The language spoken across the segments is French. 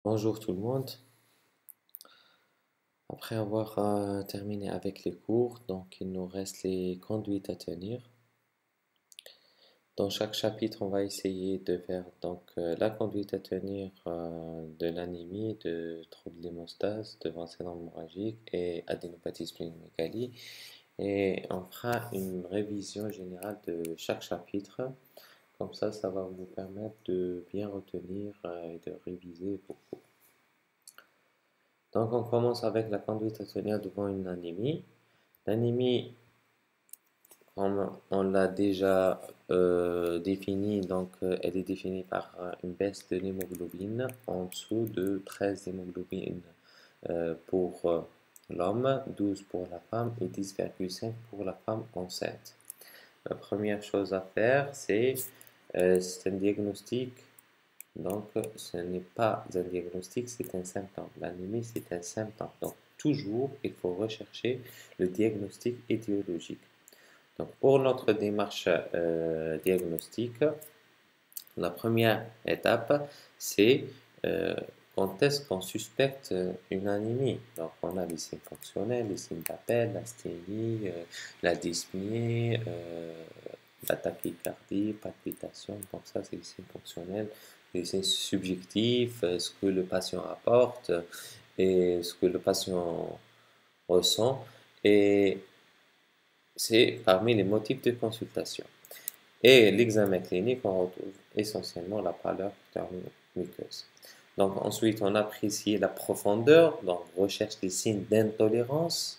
Bonjour tout le monde. Après avoir terminé avec les cours, donc il nous reste les conduites à tenir. Dans chaque chapitre, on va essayer de faire la conduite à tenir de l'anémie, de troubles d'hémostase, de syndrome hémorragique et adénopathie splénomégalie. Et on fera une révision générale de chaque chapitre. Comme ça va vous permettre de bien retenir et de réviser vos cours. Donc on commence avec la conduite à tenir devant une anémie. L'anémie, comme on l'a déjà définie, elle est définie par une baisse de l'hémoglobine en dessous de 13 hémoglobines pour l'homme, 12 pour la femme et 10,5 pour la femme enceinte. La première chose à faire, c'est un diagnostic. Donc, ce n'est pas un diagnostic, c'est un symptôme. L'anémie, c'est un symptôme. Donc, toujours, il faut rechercher le diagnostic étiologique. Donc, pour notre démarche diagnostique, la première étape, c'est quand est-ce qu'on suspecte une anémie. Donc, on a les signes fonctionnels, les signes d'appel, l'asthénie, la dyspnée, la tachycardie, palpitation. Donc, ça, c'est les signes fonctionnels. Les signes subjectifs, ce que le patient apporte et ce que le patient ressent. Et c'est parmi les motifs de consultation. Et l'examen clinique, on retrouve essentiellement la pâleur muqueuse. Donc ensuite, on apprécie la profondeur, donc recherche des signes d'intolérance.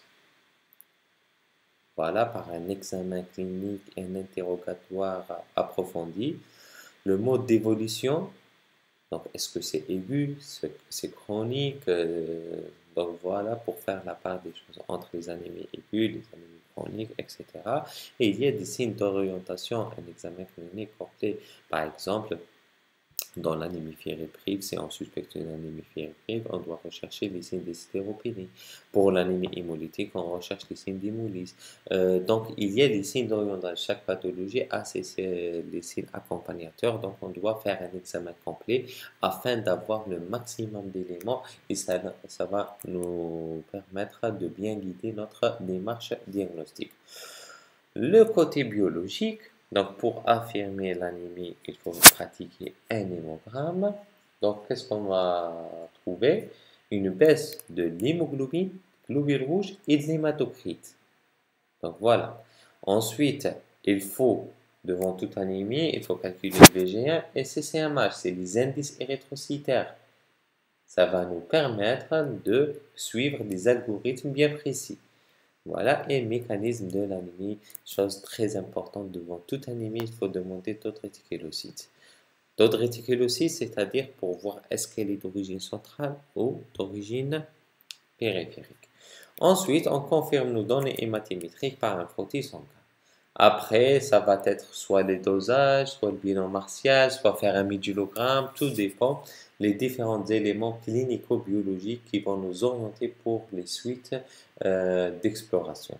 Voilà, par un examen clinique et un interrogatoire approfondi. Le mode d'évolution, donc est-ce que c'est aigu, c'est chronique, donc voilà, pour faire la part des choses entre les anémies aiguës, les anémies chroniques, etc. Et il y a des signes d'orientation, un examen clinique complet, par exemple, dans l'anémie fériprive, si on suspecte une anémie fériprive, on doit rechercher les signes de stéropénie. Pour l'anémie hémolytique, on recherche les signes d'hémolyse. Donc, il y a des signes d'orientation. Chaque pathologie a les signes accompagnateurs. Donc, on doit faire un examen complet afin d'avoir le maximum d'éléments et ça va nous permettre de bien guider notre démarche diagnostique. Le côté biologique, donc pour affirmer l'anémie, il faut pratiquer un hémogramme. Donc qu'est-ce qu'on va trouver? Une baisse de l'hémoglobine, globules rouges et de l'hématocrite. Donc voilà. Ensuite, il faut, devant toute anémie, il faut calculer le VG1 et CCMH, c'est les indices érythrocytaires. Ça va nous permettre de suivre des algorithmes bien précis. Voilà, et mécanisme de l'anémie, chose très importante devant toute anémie, il faut demander taux de réticulocytes. Taux de réticulocytes, c'est-à-dire pour voir est-ce qu'elle est d'origine centrale ou d'origine périphérique. Ensuite, on confirme nos données hématométriques par un frottis sanguin. Après, ça va être soit les dosages, soit le bilan martial, soit faire un médulogramme, tout dépend les différents éléments clinico-biologiques qui vont nous orienter pour les suites d'exploration.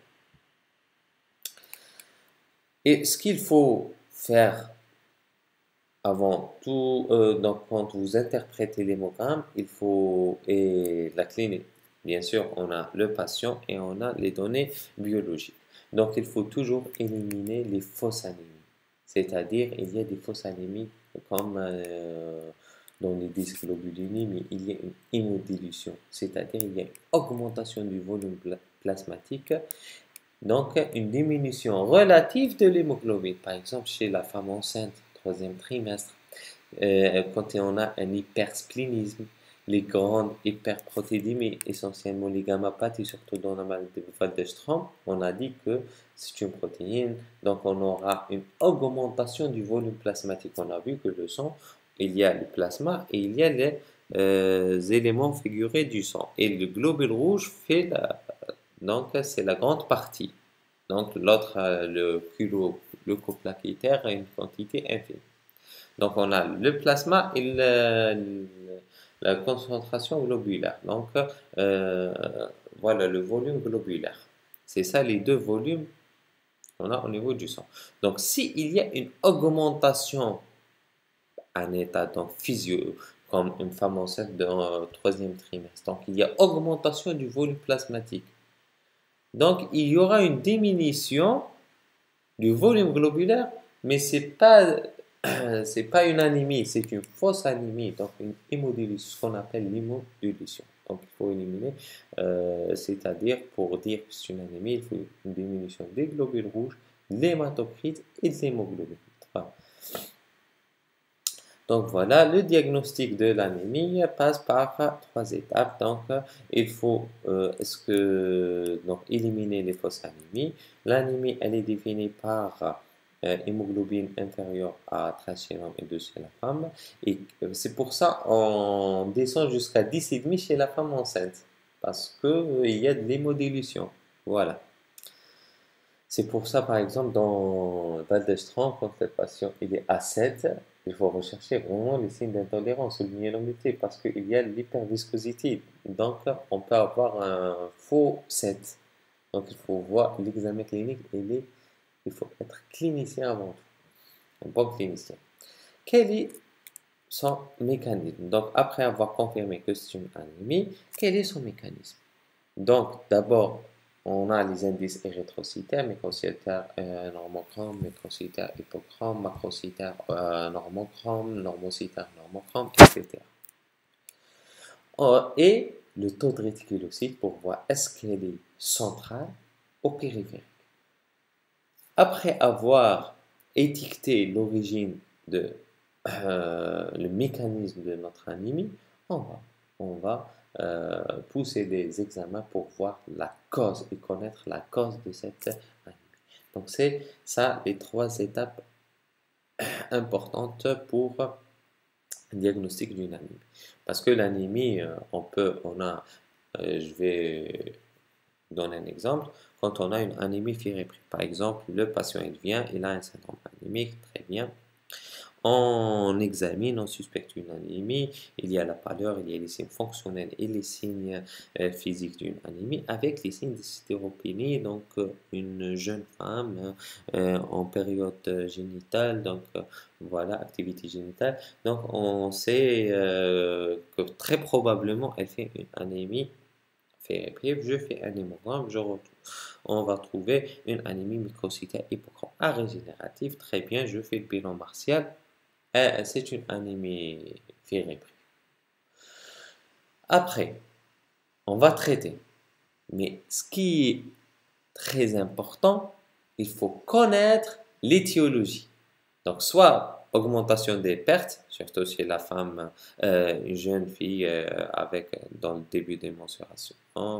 Et ce qu'il faut faire avant tout, donc quand vous interprétez l'hémogramme, il faut, et la clinique, bien sûr, on a le patient et on a les données biologiques. Donc il faut toujours éliminer les fausses anémies. C'est-à-dire, il y a des fausses anémies comme dans les dysglobulinémies, mais il y a une hémodilution. C'est-à-dire, il y a une augmentation du volume plasmatique, donc une diminution relative de l'hémoglobine. Par exemple, chez la femme enceinte, troisième trimestre, quand on a un hypersplénisme, les grandes hyperprotéidémies, essentiellement les gamma-paths surtout dans la maladie de Waldenström, on a dit que c'est une protéine, donc on aura une augmentation du volume plasmatique. On a vu que le sang, il y a le plasma et il y a les éléments figurés du sang. Et le globule rouge fait donc c'est la grande partie. Donc l'autre, le leucoplaquitaire, a une quantité infime. Donc, on a le plasma et la concentration globulaire. Donc, euh, voilà le volume globulaire. C'est ça les deux volumes qu'on a au niveau du sang. Donc, s'il y a une augmentation en état donc, comme une femme enceinte dans le troisième trimestre. Donc, il y a augmentation du volume plasmatique. Donc, il y aura une diminution du volume globulaire, mais c'est pas une anémie, c'est une fausse anémie, donc une hémodilution, ce qu'on appelle l'hémodilution. Donc, il faut éliminer, c'est-à-dire pour dire que c'est une anémie, il faut une diminution des globules rouges, de l'hématocrite et de l'hémoglobine. Voilà. Donc voilà, le diagnostic de l'anémie passe par trois étapes. Donc il faut donc éliminer les fausses anémies. L'anémie, elle est définie par hémoglobine inférieure à 13 chez l'homme et 2 chez la femme. Et c'est pour ça on descend jusqu'à 10,5 chez la femme enceinte. Parce qu'il y a de l'hémodilution. Voilà. C'est pour ça, par exemple, dans Val-d'Estran, quand le patient il est à 7, il faut rechercher vraiment les signes d'intolérance ou de myélomyélite parce qu'il y a l'hyperviscosité. Donc, on peut avoir un faux 7. Donc, il faut voir l'examen clinique. Il faut être clinicien avant tout, un bon clinicien. Quel est son mécanisme? Donc, après avoir confirmé que c'est une anémie, quel est son mécanisme? Donc, d'abord, on a les indices érythrocytaires, microcytaires normochromes, microcytaires hypochromes, macrocytaires normochromes, normocytaires normochromes, etc. Et le taux de réticulocyte pour voir est-ce qu'elle est centrale ou périphérique. Après avoir étiqueté l'origine le mécanisme de notre anémie, on va pousser des examens pour voir la cause et connaître la cause de cette anémie. Donc c'est ça les trois étapes importantes pour le diagnostic d'une anémie. Parce que l'anémie, je vais donner un exemple. Quand on a une anémie férriprée, par exemple, le patient il a un syndrome anémique, très bien. On examine, on suspecte une anémie, il y a la pâleur, il y a les signes fonctionnels et les signes physiques d'une anémie avec les signes de stéropénie, donc une jeune femme en période génitale, donc voilà, activité génitale. Donc on sait que très probablement elle fait une anémie férriprée. Je fais un hémogramme, on va trouver une anémie microcytaire hypochrome régénérative. Très bien, je fais le bilan martial. C'est une anémie férriprée. Après, on va traiter. Mais ce qui est très important, il faut connaître l'étiologie. Donc, soit augmentation des pertes, surtout chez la femme, une jeune fille dans le début des menstruations,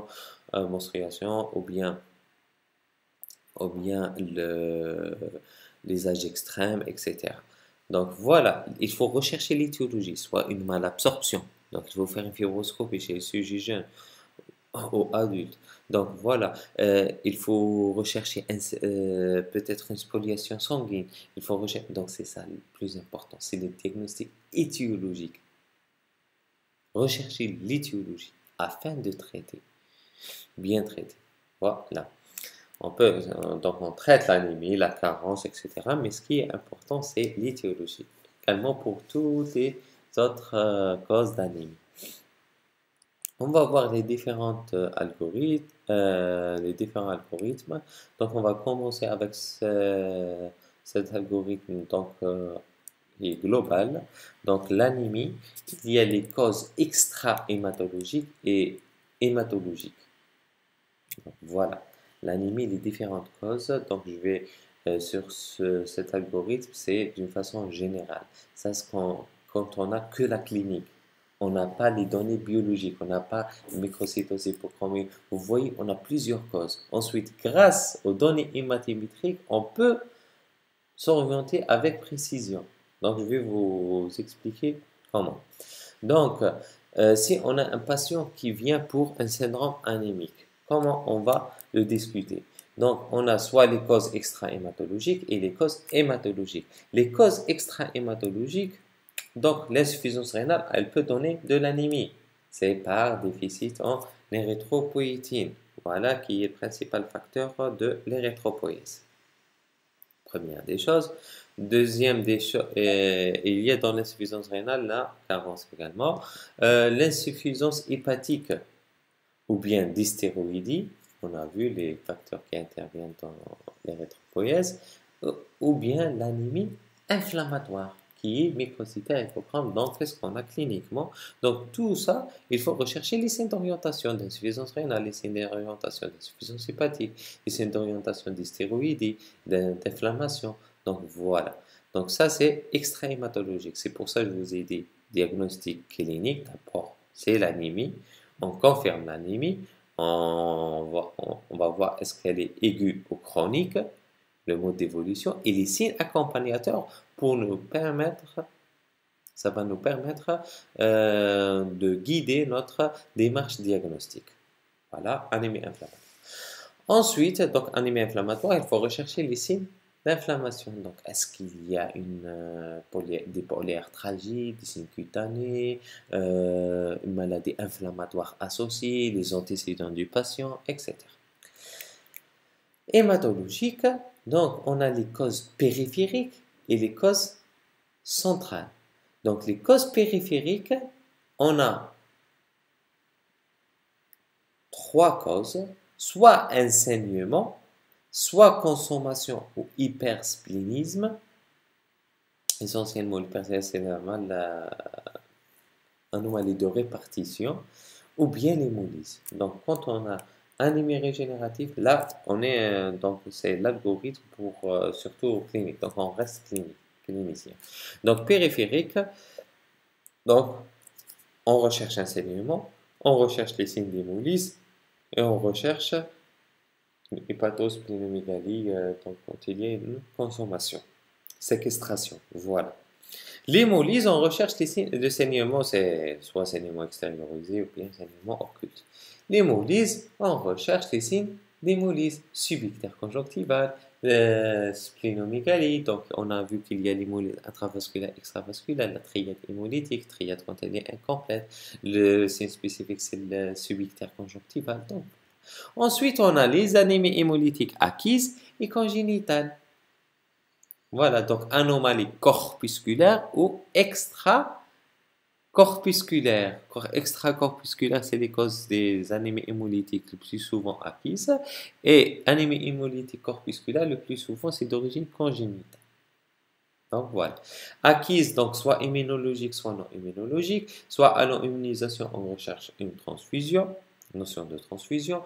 ou bien les âges extrêmes, etc. Donc voilà, il faut rechercher l'étiologie, soit une malabsorption. Donc il faut faire une fibroscopie chez les sujets jeunes ou adultes. Donc voilà, il faut rechercher peut-être une spoliation sanguine. Donc c'est ça le plus important, c'est le diagnostic étiologique. Rechercher l'étiologie afin de traiter, bien traiter. Voilà. Donc on traite l'anémie, la carence, etc. Mais ce qui est important, c'est l'étiologie. Également pour toutes les autres causes d'anémie. On va voir les différents algorithmes. Donc on va commencer avec cet algorithme qui est global. Donc l'anémie, il y a les causes extra-hématologiques et hématologiques. Donc, voilà, l'anémie, les différentes causes. Donc, je vais sur cet algorithme, c'est d'une façon générale. Ça, c'est quand on n'a que la clinique. On n'a pas les données biologiques, on n'a pas microcytose hypochromie. Vous voyez, on a plusieurs causes. Ensuite, grâce aux données hématométriques, on peut s'orienter avec précision. Donc, je vais vous expliquer comment. Donc, si on a un patient qui vient pour un syndrome anémique, comment on va le discuter? Donc, on a soit les causes extra-hématologiques et les causes hématologiques. Les causes extra-hématologiques, donc l'insuffisance rénale, elle peut donner de l'anémie. C'est par déficit en érythropoïétine. Voilà qui est le principal facteur de l'érythropoïèse. Première des choses. Deuxième des choses, il y a dans l'insuffisance rénale la carence également. L'insuffisance hépatique ou bien d'hystéroïdie, on a vu les facteurs qui interviennent dans l'érythropoïèse, ou bien l'anémie inflammatoire qui est microcytaire hypochondriaque. Donc, qu'est-ce qu'on a cliniquement? Donc, tout ça, il faut rechercher les signes d'orientation d'insuffisance rénale, les signes d'orientation d'insuffisance hépatique, les signes d'orientation d'hystéroïdie, d'inflammation. Donc, voilà. Donc, ça, c'est extra-hématologique. C'est pour ça que je vous ai dit diagnostic clinique. D'abord, c'est l'anémie. On confirme l'anémie. On va voir est-ce qu'elle est aiguë ou chronique, le mode d'évolution et les signes accompagnateurs pour nous permettre, ça va nous permettre de guider notre démarche diagnostique. Voilà, anémie inflammatoire. Ensuite, donc anémie inflammatoire, il faut rechercher les signes d'inflammation. Donc, est-ce qu'il y a des polyarthralgies, des signes cutanés, une maladie inflammatoire associée, les antécédents du patient, etc. Hématologique, donc on a les causes périphériques et les causes centrales. Donc, les causes périphériques, on a trois causes, soit un saignement, soit consommation ou hypersplénisme. Essentiellement, l'hypersplénisme, c'est l'anomalie de répartition, ou bien l'hémolyse. Donc, quand on a anémie régénérative, là, on est, donc c'est l'algorithme pour, surtout clinique. Donc, on reste clinicien. Donc, périphérique, donc, on recherche un saignement, on recherche les signes d'hémolyse, et on recherche une hépatosplénomégalie, donc quand il y a une consommation, séquestration, voilà. L'hémolyse, on recherche les signes de saignement, c'est soit saignement extériorisé ou bien saignement occulte. L'hémolyse, on recherche les signes d'hémolyse subictaire conjonctivale, splénomégalie, donc on a vu qu'il y a l'hémolyse intravasculaire, extravasculaire, la triade hémolytique, triade quand elle est incomplète, le signe spécifique c'est le subictaire conjonctival. Donc, ensuite, on a les anémies hémolytiques acquises et congénitales. Voilà, donc anomalie corpusculaire ou extracorpusculaire. Extracorpusculaire, c'est les causes des anémies hémolytiques le plus souvent acquises. Et anémie hémolytique corpusculaire, le plus souvent, c'est d'origine congénitale. Donc voilà. Acquise, donc soit immunologique, soit non immunologique. Soit à l'immunisation, on recherche une transfusion, notion de transfusion.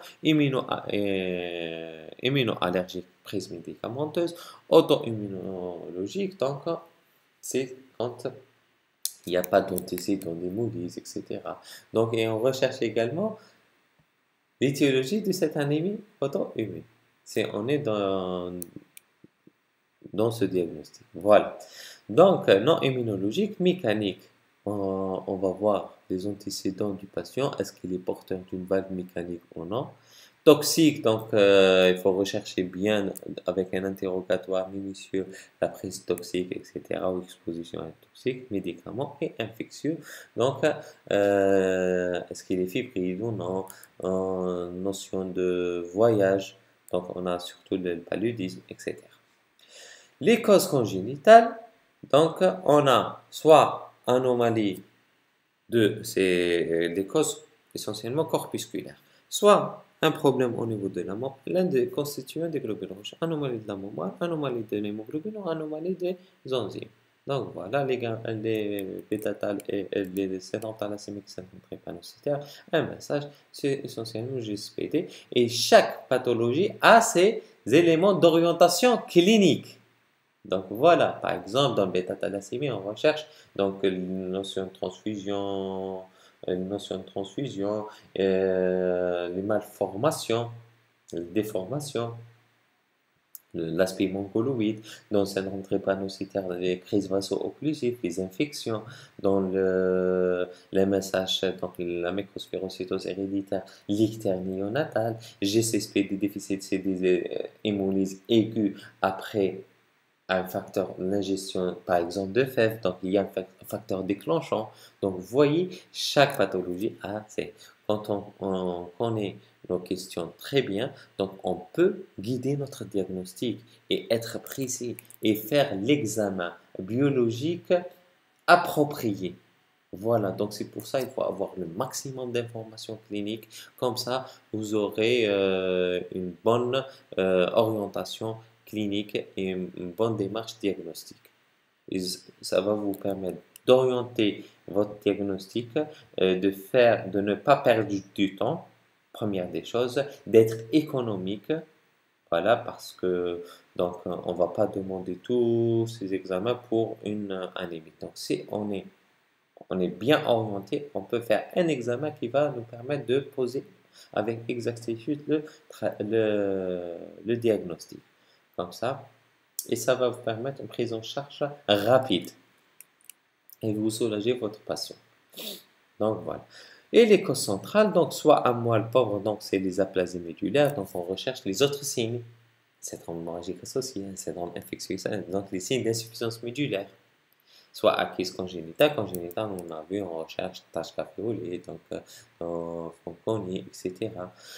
Immunoallergique, prise médicamenteuse. Auto-immunologique, donc c'est quand il n'y a pas d'antécédents d'hémolyse, etc. Donc, et on recherche également l'étiologie de cette anémie auto-immune. On est dans ce diagnostic. Voilà. Donc, non immunologique, mécanique. On va voir les antécédents du patient. Est-ce qu'il est porteur d'une valve mécanique ou non? Toxique, donc il faut rechercher bien avec un interrogatoire minutieux la prise toxique, etc. ou exposition à toxique, médicaments et infectieux. Donc, est-ce qu'il est fébrile ou non? Notion de voyage, donc on a surtout le paludisme, etc. Les causes congénitales, donc on a soit anomalie c'est des causes essentiellement corpusculaires, soit un problème au niveau de l'un des constituants des globules rouges, anomalie de la mémoire, anomalie de l'hémoglobine ou anomalie des enzymes. Donc voilà, les bêta-thales et les sédenthalassémiques syndrome drépanocytaire, un message, c'est essentiellement GSPD. Et chaque pathologie a ses éléments d'orientation clinique. Donc voilà, par exemple, dans le bêta-thalassémie, on recherche donc une notion de transfusion, les malformations, les déformations, l'aspect mongoloïde, dans le syndrome drépanocytaire, les crises vaso-occlusives, les infections, dans les MSH, donc la microsphérocytose héréditaire, l'ictère néonatal, GCSP, des déficits, c'est des hémolyses aiguës après un facteur d'ingestion, par exemple, de fèves. Donc, il y a un facteur déclenchant. Donc, vous voyez, chaque pathologie a ses... Quand on connaît nos questions très bien, donc on peut guider notre diagnostic et être précis et faire l'examen biologique approprié. Voilà, donc c'est pour ça qu'il faut avoir le maximum d'informations cliniques. Comme ça, vous aurez une bonne orientation clinique et une bonne démarche diagnostique. Et ça va vous permettre d'orienter votre diagnostic, de ne pas perdre du temps, première des choses, d'être économique. Voilà, parce que donc on va pas demander tous ces examens pour une anémie. Donc si on est bien orienté, on peut faire un examen qui va nous permettre de poser avec exactitude le diagnostic. Comme ça, et ça va vous permettre une prise en charge rapide et vous soulager votre patient. Donc voilà. Et les causes centrales, donc soit à moelle pauvre, donc c'est les aplasies médulaires, donc on recherche les autres signes, syndrome hémorragique associé, syndrome infectieux, donc les signes d'insuffisance médulaire. Soit acquise congénitale, on a vu, on recherche tache café au lait, donc Fanconi, etc.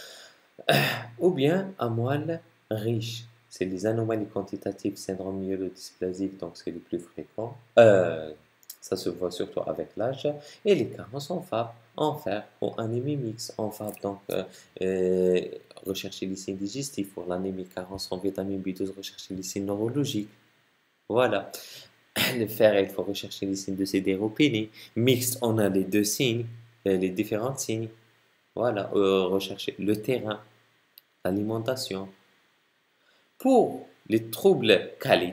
Ou bien à moelle riche, c'est les anomalies quantitatives, syndrome myélodysplasique, donc c'est les plus fréquents. Ça se voit surtout avec l'âge. Et les carences en FAB, en fer ou anémie mixte en FAB. Donc, rechercher les signes digestifs. Pour l'anémie carence en vitamine B12, rechercher les signes neurologiques. Voilà. Le fer, il faut rechercher les signes de sidéropénie. Mixte, on a les deux signes, les différents signes. Voilà. Rechercher le terrain, l'alimentation. Pour les troubles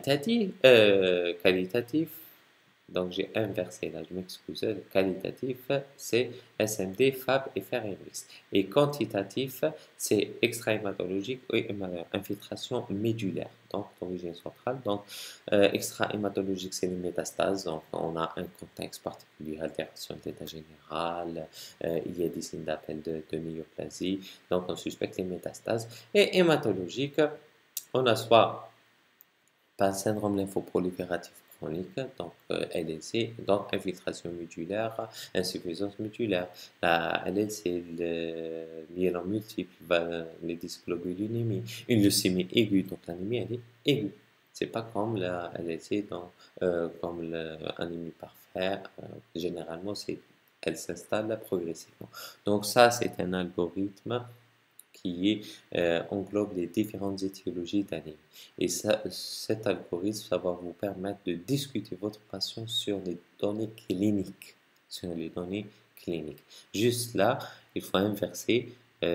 qualitatifs, donc j'ai inversé là, je m'excuse, qualitatif, c'est SMD, FAB et fer et mix. Et quantitatif, c'est extra-hématologique et infiltration médulaire, donc d'origine centrale. Donc extra-hématologique, c'est les métastases, donc on a un contexte particulier, altération d'état général, il y a des signes d'appel de néoplasie, donc on suspecte les métastases. Et hématologique, on a soit pas syndrome lymphoprolifératif chronique, donc LLC, donc infiltration médulaire, insuffisance médulaire. La LLC, le myélome multiple, les dysglobulinémies, une leucémie aiguë, donc l'anémie elle est aiguë. C'est pas comme la LLC, comme l'anémie par fer, généralement elle s'installe progressivement. Donc ça c'est un algorithme qui englobe les différentes étiologies d'anémie. Et cet algorithme, ça va vous permettre de discuter votre patient sur les données cliniques. Juste là, il faut inverser.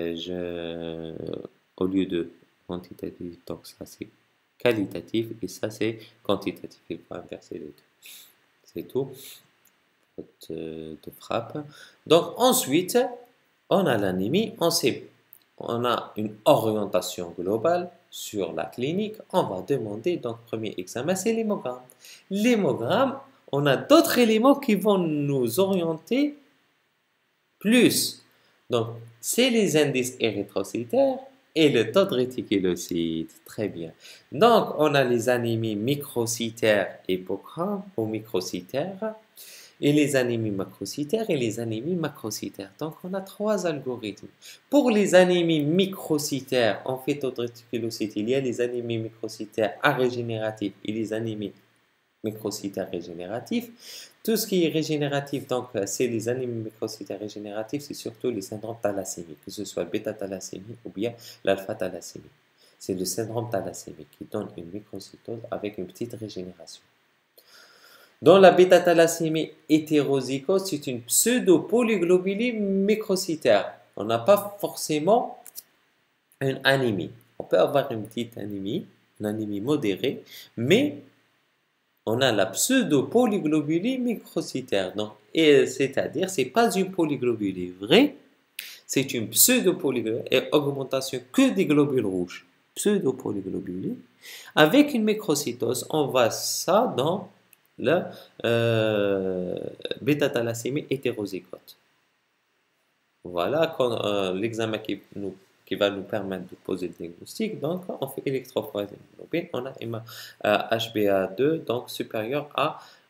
Au lieu de quantitatif, donc ça c'est qualitatif et ça c'est quantitatif. Il faut inverser les deux. C'est tout. Faute de frappe. Donc ensuite, on a l'anémie, on a une orientation globale sur la clinique. On va demander, donc, premier examen, c'est l'hémogramme. L'hémogramme, on a d'autres éléments qui vont nous orienter plus. Donc, c'est les indices érythrocytaires et le taux de réticulocytes. Très bien. Donc, on a les anémies microcytaires hypogrammes ou microcytaires et les anémies macrocytaires et les anémies macrocytaires. Donc, on a trois algorithmes. Pour les anémies microcytaires, en fait, taux de réticulocytes, il y a les anémies microcytaires arégénératives et les anémies microcytaires régénératifs. Tout ce qui est régénératif, donc, c'est les anémies microcytaires régénératifs, c'est surtout les syndromes thalassémiques, que ce soit bêta-thalassémie ou bien l'alpha-thalassémie. C'est le syndrome thalassémique qui donne une microcytose avec une petite régénération. Dans la bêta-thalassémie hétérozygote, c'est une pseudo-polyglobulie microcytaire. On n'a pas forcément une anémie. On peut avoir une petite anémie, une anémie modérée, mais on a la pseudo-polyglobulie microcytaire. Donc, c'est-à-dire, c'est pas une polyglobulie vraie, c'est une pseudo-polyglobulie et augmentation que des globules rouges. Pseudo-polyglobulie avec une microcytose. On voit ça dans la bêta-thalassémie hétérozygote. Voilà l'examen qui va nous permettre de poser le diagnostic. Donc, on fait électrophorésie hémoglobine. On a HbA2 donc supérieur à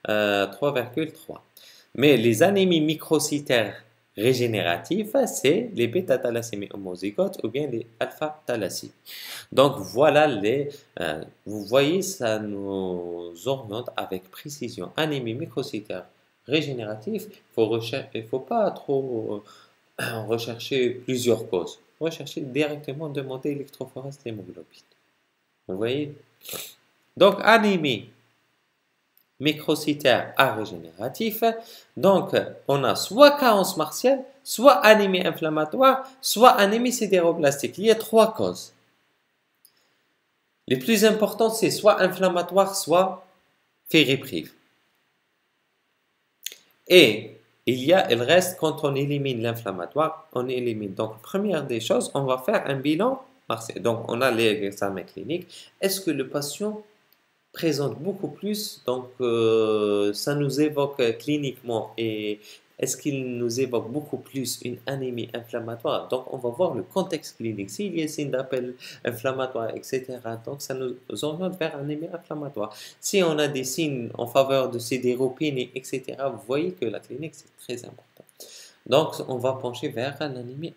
3,3. Mais les anémies microcytaires régénératives, c'est les bêta-thalassémies homozygotes ou bien les alpha-thalassémies. Donc voilà vous voyez, ça nous oriente avec précision. Anémie microcytaire régénérative, il faut pas trop rechercher plusieurs causes. Rechercher directement, demander électrophorèse d'hémoglobine. Vous voyez? Donc anémie microcytaire A régénératif. Donc, on a soit carence martiale, soit anémie inflammatoire, soit anémie sidéroblastique. Il y a trois causes. Les plus importantes, c'est soit inflammatoire, soit fériprive. Et il reste, quand on élimine l'inflammatoire, on élimine. Donc, première des choses, on va faire un bilan martial. Donc, on a l'examen clinique. Est-ce que le patient présente beaucoup plus, donc ça nous évoque cliniquement, et est-ce qu'il nous évoque beaucoup plus une anémie inflammatoire? Donc on va voir le contexte clinique, s'il y a signe d'appel inflammatoire, etc. Donc ça nous oriente vers anémie inflammatoire. Si on a des signes en faveur de sidéropénie, etc., vous voyez que la clinique c'est très important. Donc on va pencher vers l'anémie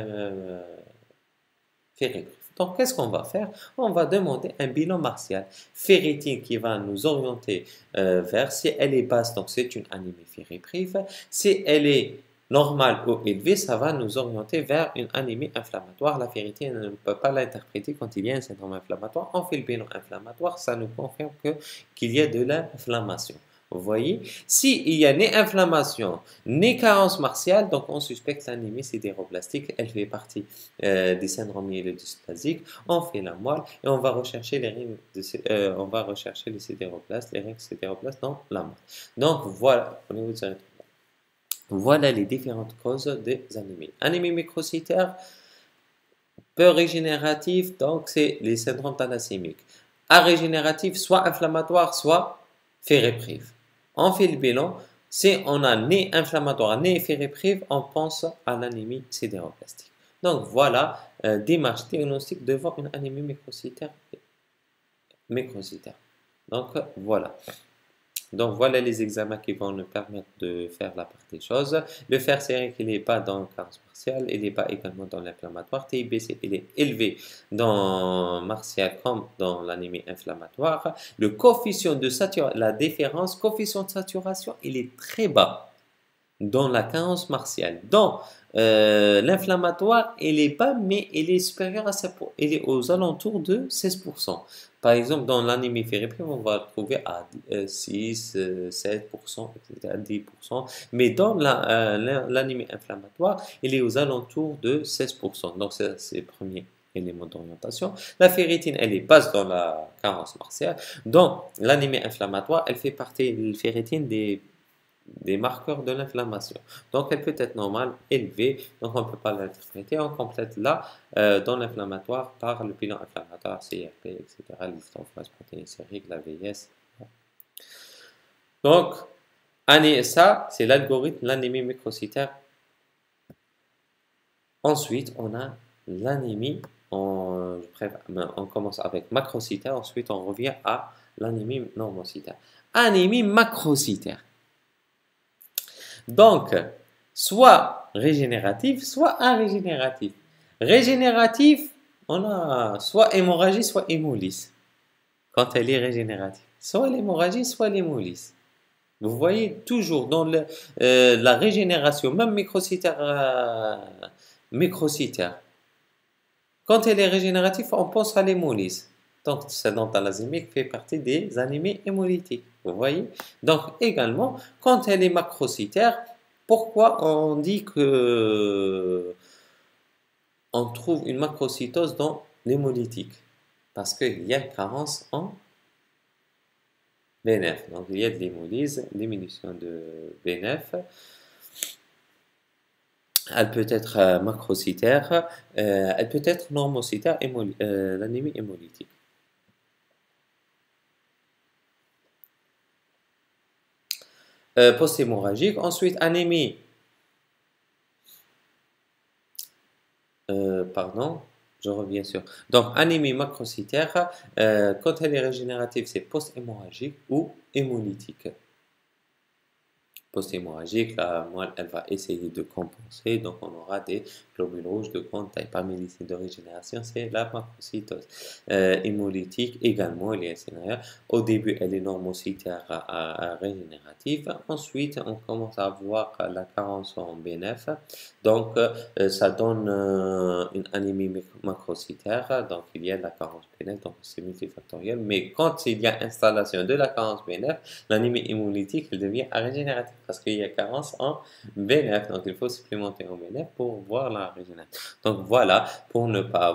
ferritique. Donc, qu'est-ce qu'on va faire? On va demander un bilan martial. Ferritine qui va nous orienter vers, si elle est basse, donc c'est une anémie ferriprive. Si elle est normale ou élevée, ça va nous orienter vers une anémie inflammatoire. La ferritine ne peut pas l'interpréter quand il y a un syndrome inflammatoire. On fait le bilan inflammatoire, ça nous confirme qu'il y a de l'inflammation. Vous voyez, s'il y a ni inflammation, ni carence martiale, donc on suspecte l'anémie sidéroblastique, elle fait partie des syndromes myélodysplasiques, on fait la moelle et on va rechercher les sidéroblastes, les règles sidéroblastes dans la moelle. Donc voilà, voilà les différentes causes des anémies. Anémie microcytaire, peu régénérative, donc c'est les syndromes thalassémiques. Arégénératif, soit inflammatoire, soit fériprive. On fait le bilan. Si on a ni inflammatoire ni fériprive, on pense à l'anémie sidéroblastique. Donc voilà, démarche diagnostique devant une anémie microcytaire. Donc voilà. Donc voilà les examens qui vont nous permettre de faire la part des choses. Le fer sérique, il n'est pas dans le carence martiale, il n'est pas également dans l'inflammatoire. TIBC, il est élevé dans martial comme dans l'anémie inflammatoire. Le coefficient de saturation, la différence, coefficient de saturation, il est très bas dans la carence martiale. Dans l'inflammatoire, il est bas, mais il est supérieur à ça. Il est aux alentours de 16%. Par exemple, dans l'anémie fériprive, on va le trouver à 6, 7%, etc., 10%. Mais dans l'anémie inflammatoire, il est aux alentours de 16%. Donc, c'est le premier élément d'orientation. La ferritine, elle est basse dans la carence martiale. Dans l'anémie inflammatoire, elle fait partie, la ferritine, des marqueurs de l'inflammation. Donc, elle peut être normale, élevée, donc on ne peut pas l'interpréter. On complète là, dans l'inflammatoire, par le bilan inflammatoire, CRP, etc., l'histophase protéine sérique, la VIS. Donc, ça, c'est l'algorithme, l'anémie microcytaire. Ensuite, on a l'anémie, on commence avec macrocytaire, ensuite on revient à l'anémie normocytaire. Anémie macrocytaire. Donc, soit régénératif, soit arégénératif. Régénératif, on a soit hémorragie, soit hémolyse, quand elle est régénérative. Soit l'hémorragie, soit l'hémolyse. Vous voyez, toujours dans la régénération, même microcytaire, quand elle est régénérative, on pense à l'hémolyse. Donc, cette thalassémique fait partie des anémies hémolytiques. Vous voyez? Donc, également, quand elle est macrocytaire, pourquoi on dit que on trouve une macrocytose dans l'hémolytique? Parce qu'il y a une carence en BNF. Donc, il y a de l'hémolyse, diminution de BNF. Elle peut être macrocytaire, elle peut être normocytaire, l'anémie hémolytique. Post-hémorragique. Ensuite, anémie. Pardon, je reviens sur. Donc, anémie macrocytaire, quand elle est régénérative, c'est post-hémorragique ou hémolytique. post-hémorragique, la moelle, elle va essayer de compenser, donc on aura des globules rouges de grande taille. Parmi les signes de régénération, c'est la macrocytose. Hémolytique également, il y a un scénario. Au début, elle est normocytaire régénérative. Ensuite, on commence à voir la carence en BNF. Donc, ça donne une anémie macrocytaire. Donc, il y a la carence BNF, donc c'est multifactoriel. Mais quand il y a installation de la carence BNF, l'anémie hémolytique, elle devient régénérative parce qu'il y a carence en BNF. Donc, il faut supplémenter en BNF pour voir la régénération. Donc, voilà, pour ne pas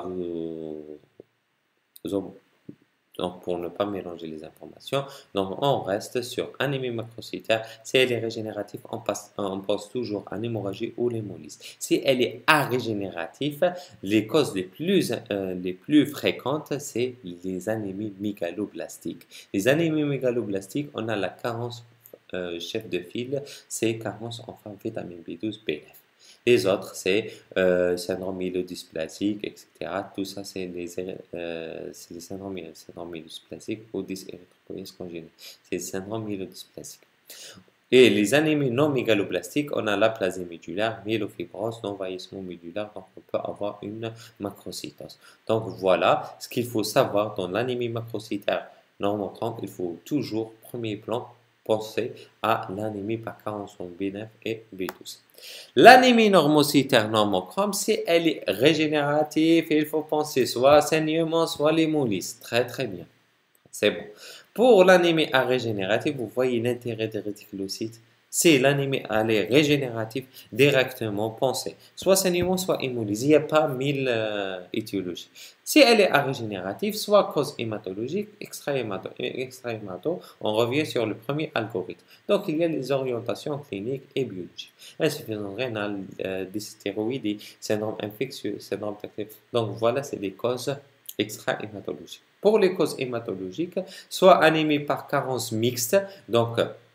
donc, pour ne pas mélanger les informations, donc on reste sur anémie macrocytaire. Si elle est régénérative, on pense toujours à l'hémorragie ou l'hémolyse. Si elle est arégénérative, les causes les plus fréquentes, c'est les anémies mégaloblastiques. Les anémies mégaloblastiques, on a la carence chef de file, c'est carence en vitamine B12, B9. Les autres, c'est syndrome myélodysplasique, etc. Tout ça, c'est les syndromes myélodysplasiques ou dysérythropoïèse congénitale. C'est le syndrome myélodysplasique. Et les anémies non mégaloblastiques, on a l'aplasie médulaire, myélofibrose, non-vieillissement médulaire, donc on peut avoir une macrocytose. Donc voilà ce qu'il faut savoir dans l'anémie macrocytaire normochrome. Il faut toujours, premier plan, penser à l'anémie par carence en B9 et B12. L'anémie normocytaire normochrome, si elle est régénérative, il faut penser soit à saignement, soit l'hémolyse. Très très bien. C'est bon. Pour l'anémie régénérative, vous voyez l'intérêt des réticulocytes. Si l'anémie est régénérative, directement pensez. Soit saignement, soit hémolyse. Il n'y a pas 1000 étiologies. Si elle est régénérative, soit cause hématologique, extra-hémato, on revient sur le premier algorithme. Donc, il y a les orientations cliniques et biologiques. Insuffisance rénale, dystéroïdie, syndrome infectieux, syndrome tactile. Donc, voilà, c'est des causes extra-hématologiques. Pour les causes hématologiques, soit anémie par carence mixte, donc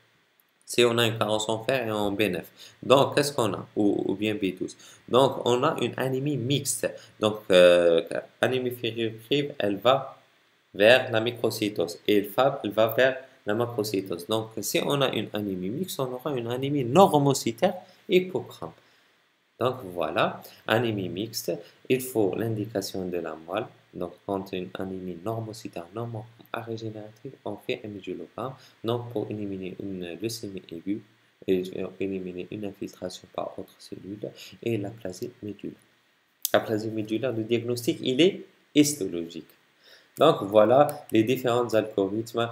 si on a une carence en fer et en B9. Donc, qu'est-ce qu'on a? Ou bien B12. Donc, on a une anémie mixte. Donc, anémie ferroprive, elle va vers la microcytose et le FAB, elle va vers la macrocytose. Donc, si on a une anémie mixte, on aura une anémie normocytaire hypochrome. Donc voilà, anémie mixte, il faut l'indication de la moelle. Donc quand une anémie normocytaire non régénérative, on fait un médulogramme. Donc pour éliminer une leucémie aiguë, et éliminer une infiltration par autre cellule et l'aplasie médulaire. L'aplasie médulaire, le diagnostic, il est histologique. Donc voilà les différents algorithmes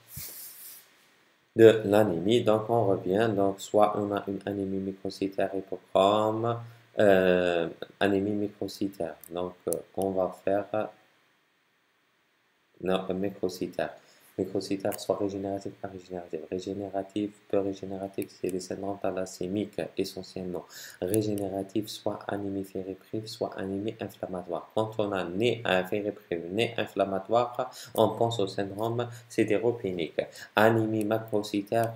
de l'anémie. Donc, on revient. Donc, soit on a une anémie microcytaire hypochrome, anémie microcytaire. Donc, on va faire microcytaire. Microcytaire, soit régénératif, pas régénératif. Régénératif, peu régénératif, c'est les syndromes thalassémiques essentiellement. Régénératif, soit anémie fériprive, soit anémie inflammatoire. Quand on a né fériprive, né inflammatoire, on pense au syndrome sidéropénique. Anémie macrocytaire,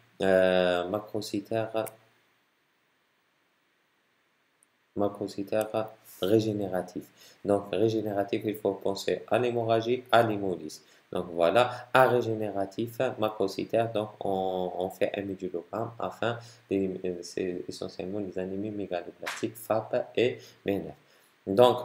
macrocytaire régénératif. Donc, régénératif, il faut penser à l'hémorragie, à l'hémolyse. Donc, voilà, à régénératif, macrocytaire, donc on fait un médulogramme afin, c'est essentiellement les anémies mégaloblastiques, FAP et BNF. Donc,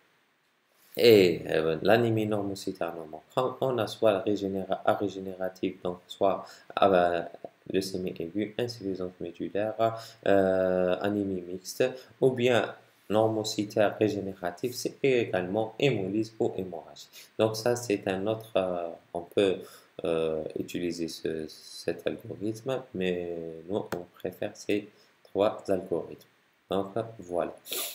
l'anémie normocytaire normochrome, on a soit régénérative, donc soit leucémie aiguë, insuffisance médulaire, anémie mixte, ou bien normocytaire régénératif, c'est également hémolyse ou hémorragie. Donc ça, c'est un autre, on peut utiliser cet algorithme, mais nous, on préfère ces trois algorithmes. Donc voilà.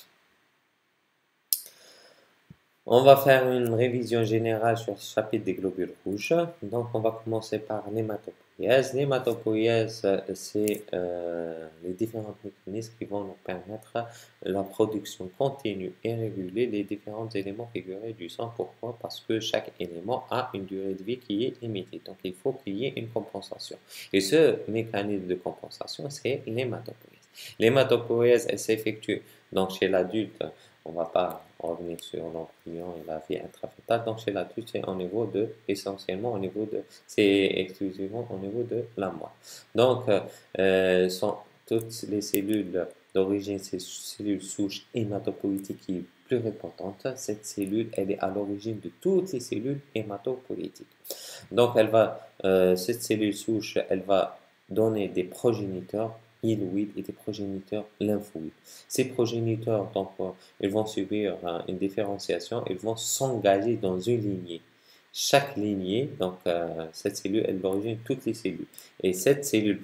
On va faire une révision générale sur ce chapitre des globules rouges. Donc, on va commencer par l'hématopoïèse. L'hématopoïèse, c'est les différents mécanismes qui vont nous permettre la production continue et régulée des différents éléments figurés du sang. Pourquoi? Parce que chaque élément a une durée de vie qui est limitée. Donc, il faut qu'il y ait une compensation. Et ce mécanisme de compensation, c'est l'hématopoïèse. L'hématopoïèse, elle s'effectue donc chez l'adulte on ne va pas revenir sur l'embryon et la vie intrafœtale. Donc chez l'adulte, c'est essentiellement au niveau de, c'est exclusivement au niveau de la moelle. Donc sont toutes les cellules d'origine, ces cellules souches hématopoïétiques qui est plus répandante. Cette cellule, elle est à l'origine de toutes les cellules hématopoïétiques. Donc cette cellule souche, elle va donner des progéniteurs myéloïdes et des progéniteurs lymphoïdes. Ces progéniteurs, donc, ils vont subir une différenciation, ils vont s'engager dans une lignée. Chaque lignée, donc cette cellule, elle est l'origine de toutes les cellules. Et cette cellule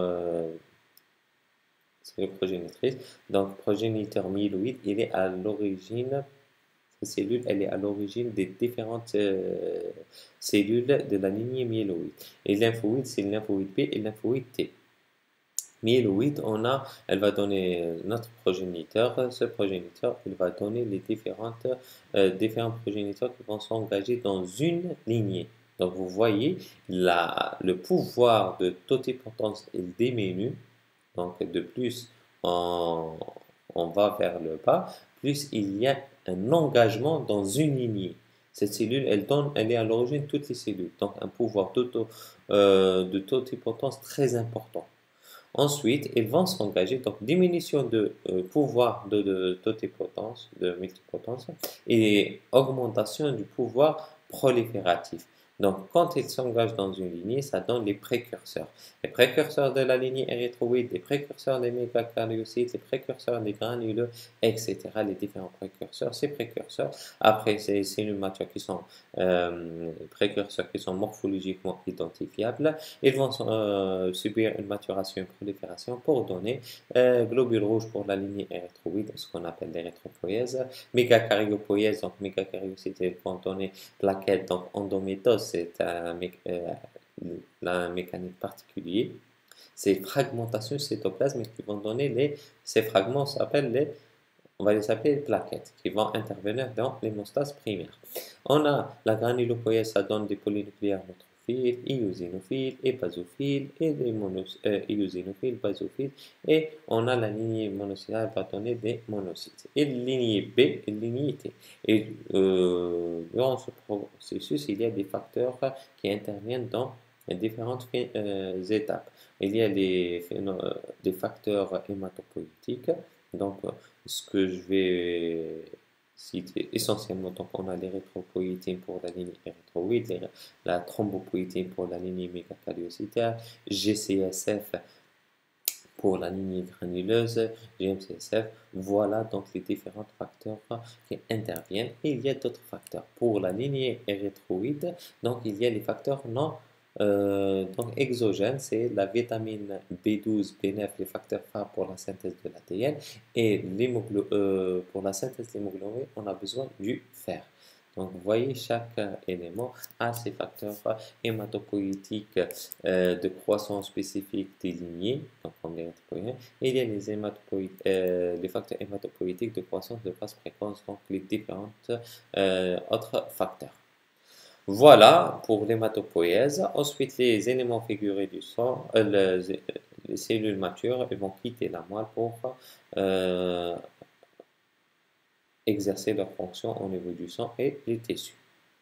progénitrice, donc progéniteur myéloïde, il est à l'origine, cette cellule, elle est à l'origine des différentes cellules de la lignée myéloïde. Et lymphoïde, c'est le lymphoïde B et le lymphoïde T. Myéloïde, elle va donner notre progéniteur. Ce progéniteur, il va donner les différents progéniteurs qui vont s'engager dans une lignée. Donc, vous voyez, le pouvoir de totipotence il diminue. Donc, de plus on va vers le bas, plus il y a un engagement dans une lignée. Cette cellule, elle est à l'origine de toutes les cellules. Donc, un pouvoir de totipotence très important. Ensuite, ils vont s'engager, donc diminution de pouvoir de totipotence, de multipotence, et augmentation du pouvoir prolifératif. Donc, quand ils s'engagent dans une lignée, ça donne les précurseurs. Les précurseurs de la lignée érythroïde, les précurseurs des mégakaryocytes, les précurseurs des granuleux, etc. Les différents précurseurs. Ces précurseurs, après ces cellules matures qui sont précurseurs qui sont morphologiquement identifiables, ils vont subir une maturation et une prolifération pour donner globules rouges pour la lignée érythroïde, ce qu'on appelle l'érythropoïèse, mégakaryopoïèse, donc mégakaryocytes, ils vont donner plaquettes, donc endométose, c'est un mécanisme particulier. C'est fragmentation cytoplasmique qui vont donner ces fragments, on va les appeler les plaquettes, qui vont intervenir dans l'hémostase primaire. On a la granulopoïèse, ça donne des polynucléaires neutrophiles, eosinophiles et basophiles, et des eosinophiles, basophiles, et on a la lignée monocytale, elle va donner des monocytes. Et la lignée B et la lignée T. Et durant ce processus, il y a des facteurs qui interviennent dans les différentes étapes. Il y a des facteurs hématopoïétiques, donc ce que je vais citer essentiellement, donc on a l'érythropoïétine pour la lignée érythroïde, la thrombopoïétine pour la lignée mégakaryocytaire, GCSF pour la lignée granuleuse, GMCSF, voilà donc les différents facteurs qui interviennent. Et il y a d'autres facteurs. Pour la lignée érythroïde, donc il y a les facteurs non donc exogènes, c'est la vitamine B12, B9, les facteurs phares pour la synthèse de l'ADN. Et pour la synthèse de l'hémoglobine, on a besoin du fer. Donc, vous voyez, chaque élément a ses facteurs hématopoïétiques de croissance spécifique des lignées, donc on dirait, et il y a les facteurs hématopoïétiques de croissance de phase précoce, donc les différents autres facteurs. Voilà pour l'hématopoïèse. Ensuite, les éléments figurés du sang, les cellules matures, elles vont quitter la moelle pour exercer leur fonction au niveau du sang et des tissus.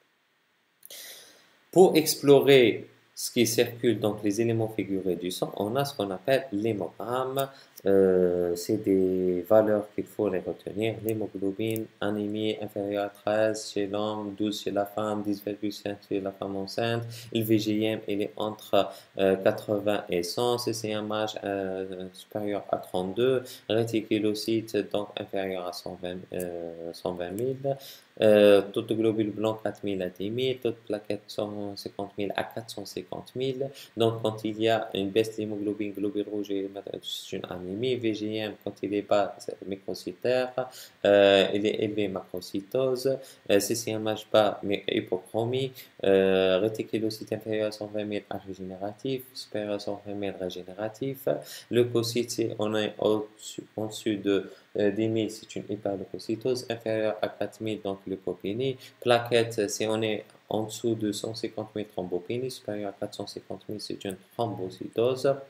Pour explorer ce qui circule, donc les éléments figurés du sang, on a ce qu'on appelle l'hémogramme. C'est des valeurs qu'il faut les retenir. L'hémoglobine, anémie inférieure à 13 chez l'homme, 12 chez la femme, 10,5 chez la femme enceinte. Le VGM, il est entre 80 et 100. CCMH supérieur à 32. Réticulocyte, donc inférieur à 120 000. Taux de globules blancs 4000 à 10 000, taux de plaquettes 150 000 à 450 000. Donc, quand il y a une baisse d'hémoglobine, globules rouges, c'est une anémie. VGM, quand il est bas, c'est microcytaire. Il est élevé, macrocytose. CCMH bas, mais hypochromie. Réticulocyte inférieur à 120 000 à régénératif, supérieur à 120 000 régénératif. Leucocyte, on est au-dessus de 10 000, c'est une hyperleucocytose, inférieure à 4 000, donc leucopénie. Plaquettes, si on est en dessous de 150 000 thrombopénie, supérieur à 450 000, c'est une thrombocytose.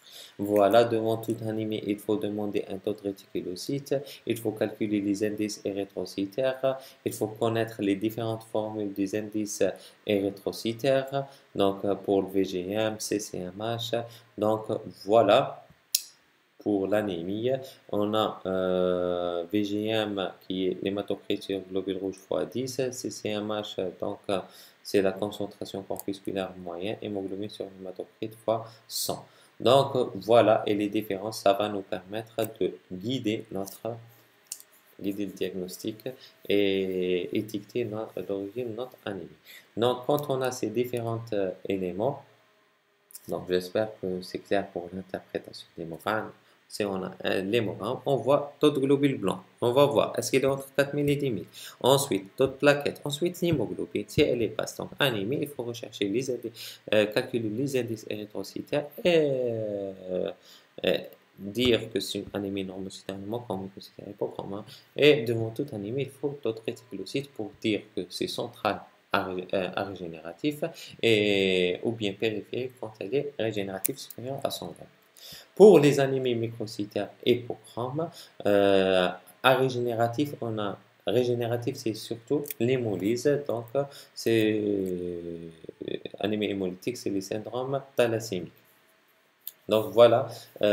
Voilà, devant tout anémie, il faut demander un taux de réticulocyte, il faut calculer les indices érythrocytaires, il faut connaître les différentes formules des indices érythrocytaires, donc pour le VGM, CCMH. Donc voilà pour l'anémie. On a VGM qui est l'hématocrit sur globule rouge x 10, CCMH, donc c'est la concentration corpusculaire moyenne, hémoglobine sur l'hématocrit x 100. Donc voilà, et les différences, ça va nous permettre de guider le diagnostic et étiqueter l'origine de notre anémie. Donc quand on a ces différents éléments, donc j'espère que c'est clair pour l'interprétation des mots. Si on a l'hémogramme, on voit taux de globules blancs. On va voir, est-ce qu'il est entre 4000 et 10 000. Ensuite, taux de plaquettes. Ensuite, l'hémoglobine, si elle est basse. Donc, anémie, il faut rechercher les indices, calculer les indices érythrocytaires et dire que c'est une anémie normocytaire, microcytaire, hypochrome. Et devant toute anémie, il faut taux de réticulocytes pour dire que c'est central régénératif et, ou bien périphérique quand elle est régénérative supérieure à 120. Pour les anémies microcytaires hypochromes, à régénératif, on a régénératif, c'est surtout l'hémolyse. Donc, c'est anémie hémolytique, c'est les syndromes thalassémiques. Donc voilà,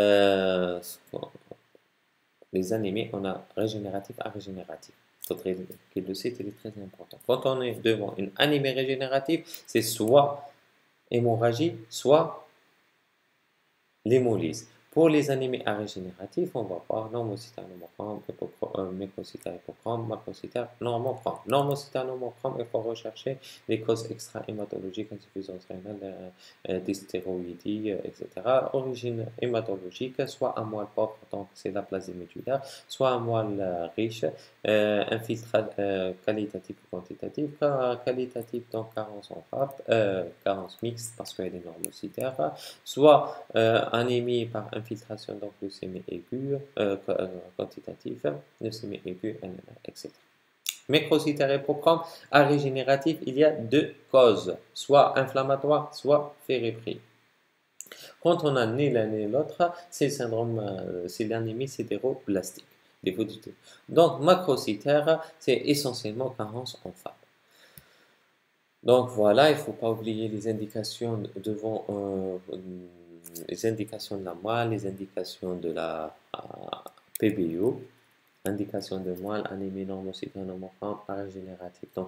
les anémies, on a régénératif à régénératif. Le site est très important. Quand on est devant une anémie régénérative, c'est soit hémorragie, soit l'hémolyse. Pour les anémies régénératives, on va voir normocytaire, normochrome, microcytaire, hypochrome, macrocytaire, normochrome. Normocytaire, normochrome, il faut rechercher les causes extra-hématologiques, insuffisance rénale, dystéroïdie, etc. Origine hématologique, soit un moelle pauvre, donc c'est la plasie médullaire, soit un moelle riche, qualitatif ou quantitatif, qualitatif, donc carence en frappe, carence mixte parce qu'elle est normocytaire, soit anémie par infiltration, donc leucémie aiguë, quantitative, leucémie aiguë, etc. Microcytaire hypochrome, à régénératif, il y a deux causes, soit inflammatoire, soit férébrile. Quand on a ni l'un ni l'autre, c'est le syndrome, c'est l'anémie sidéroblastique. Donc, macrocytaire, c'est essentiellement carence en FAP. Donc voilà, il ne faut pas oublier les indications devant les indications de la moelle, les indications de la PBO, indication de moelle, anémie normocytaire, normochrome, régénérative. Donc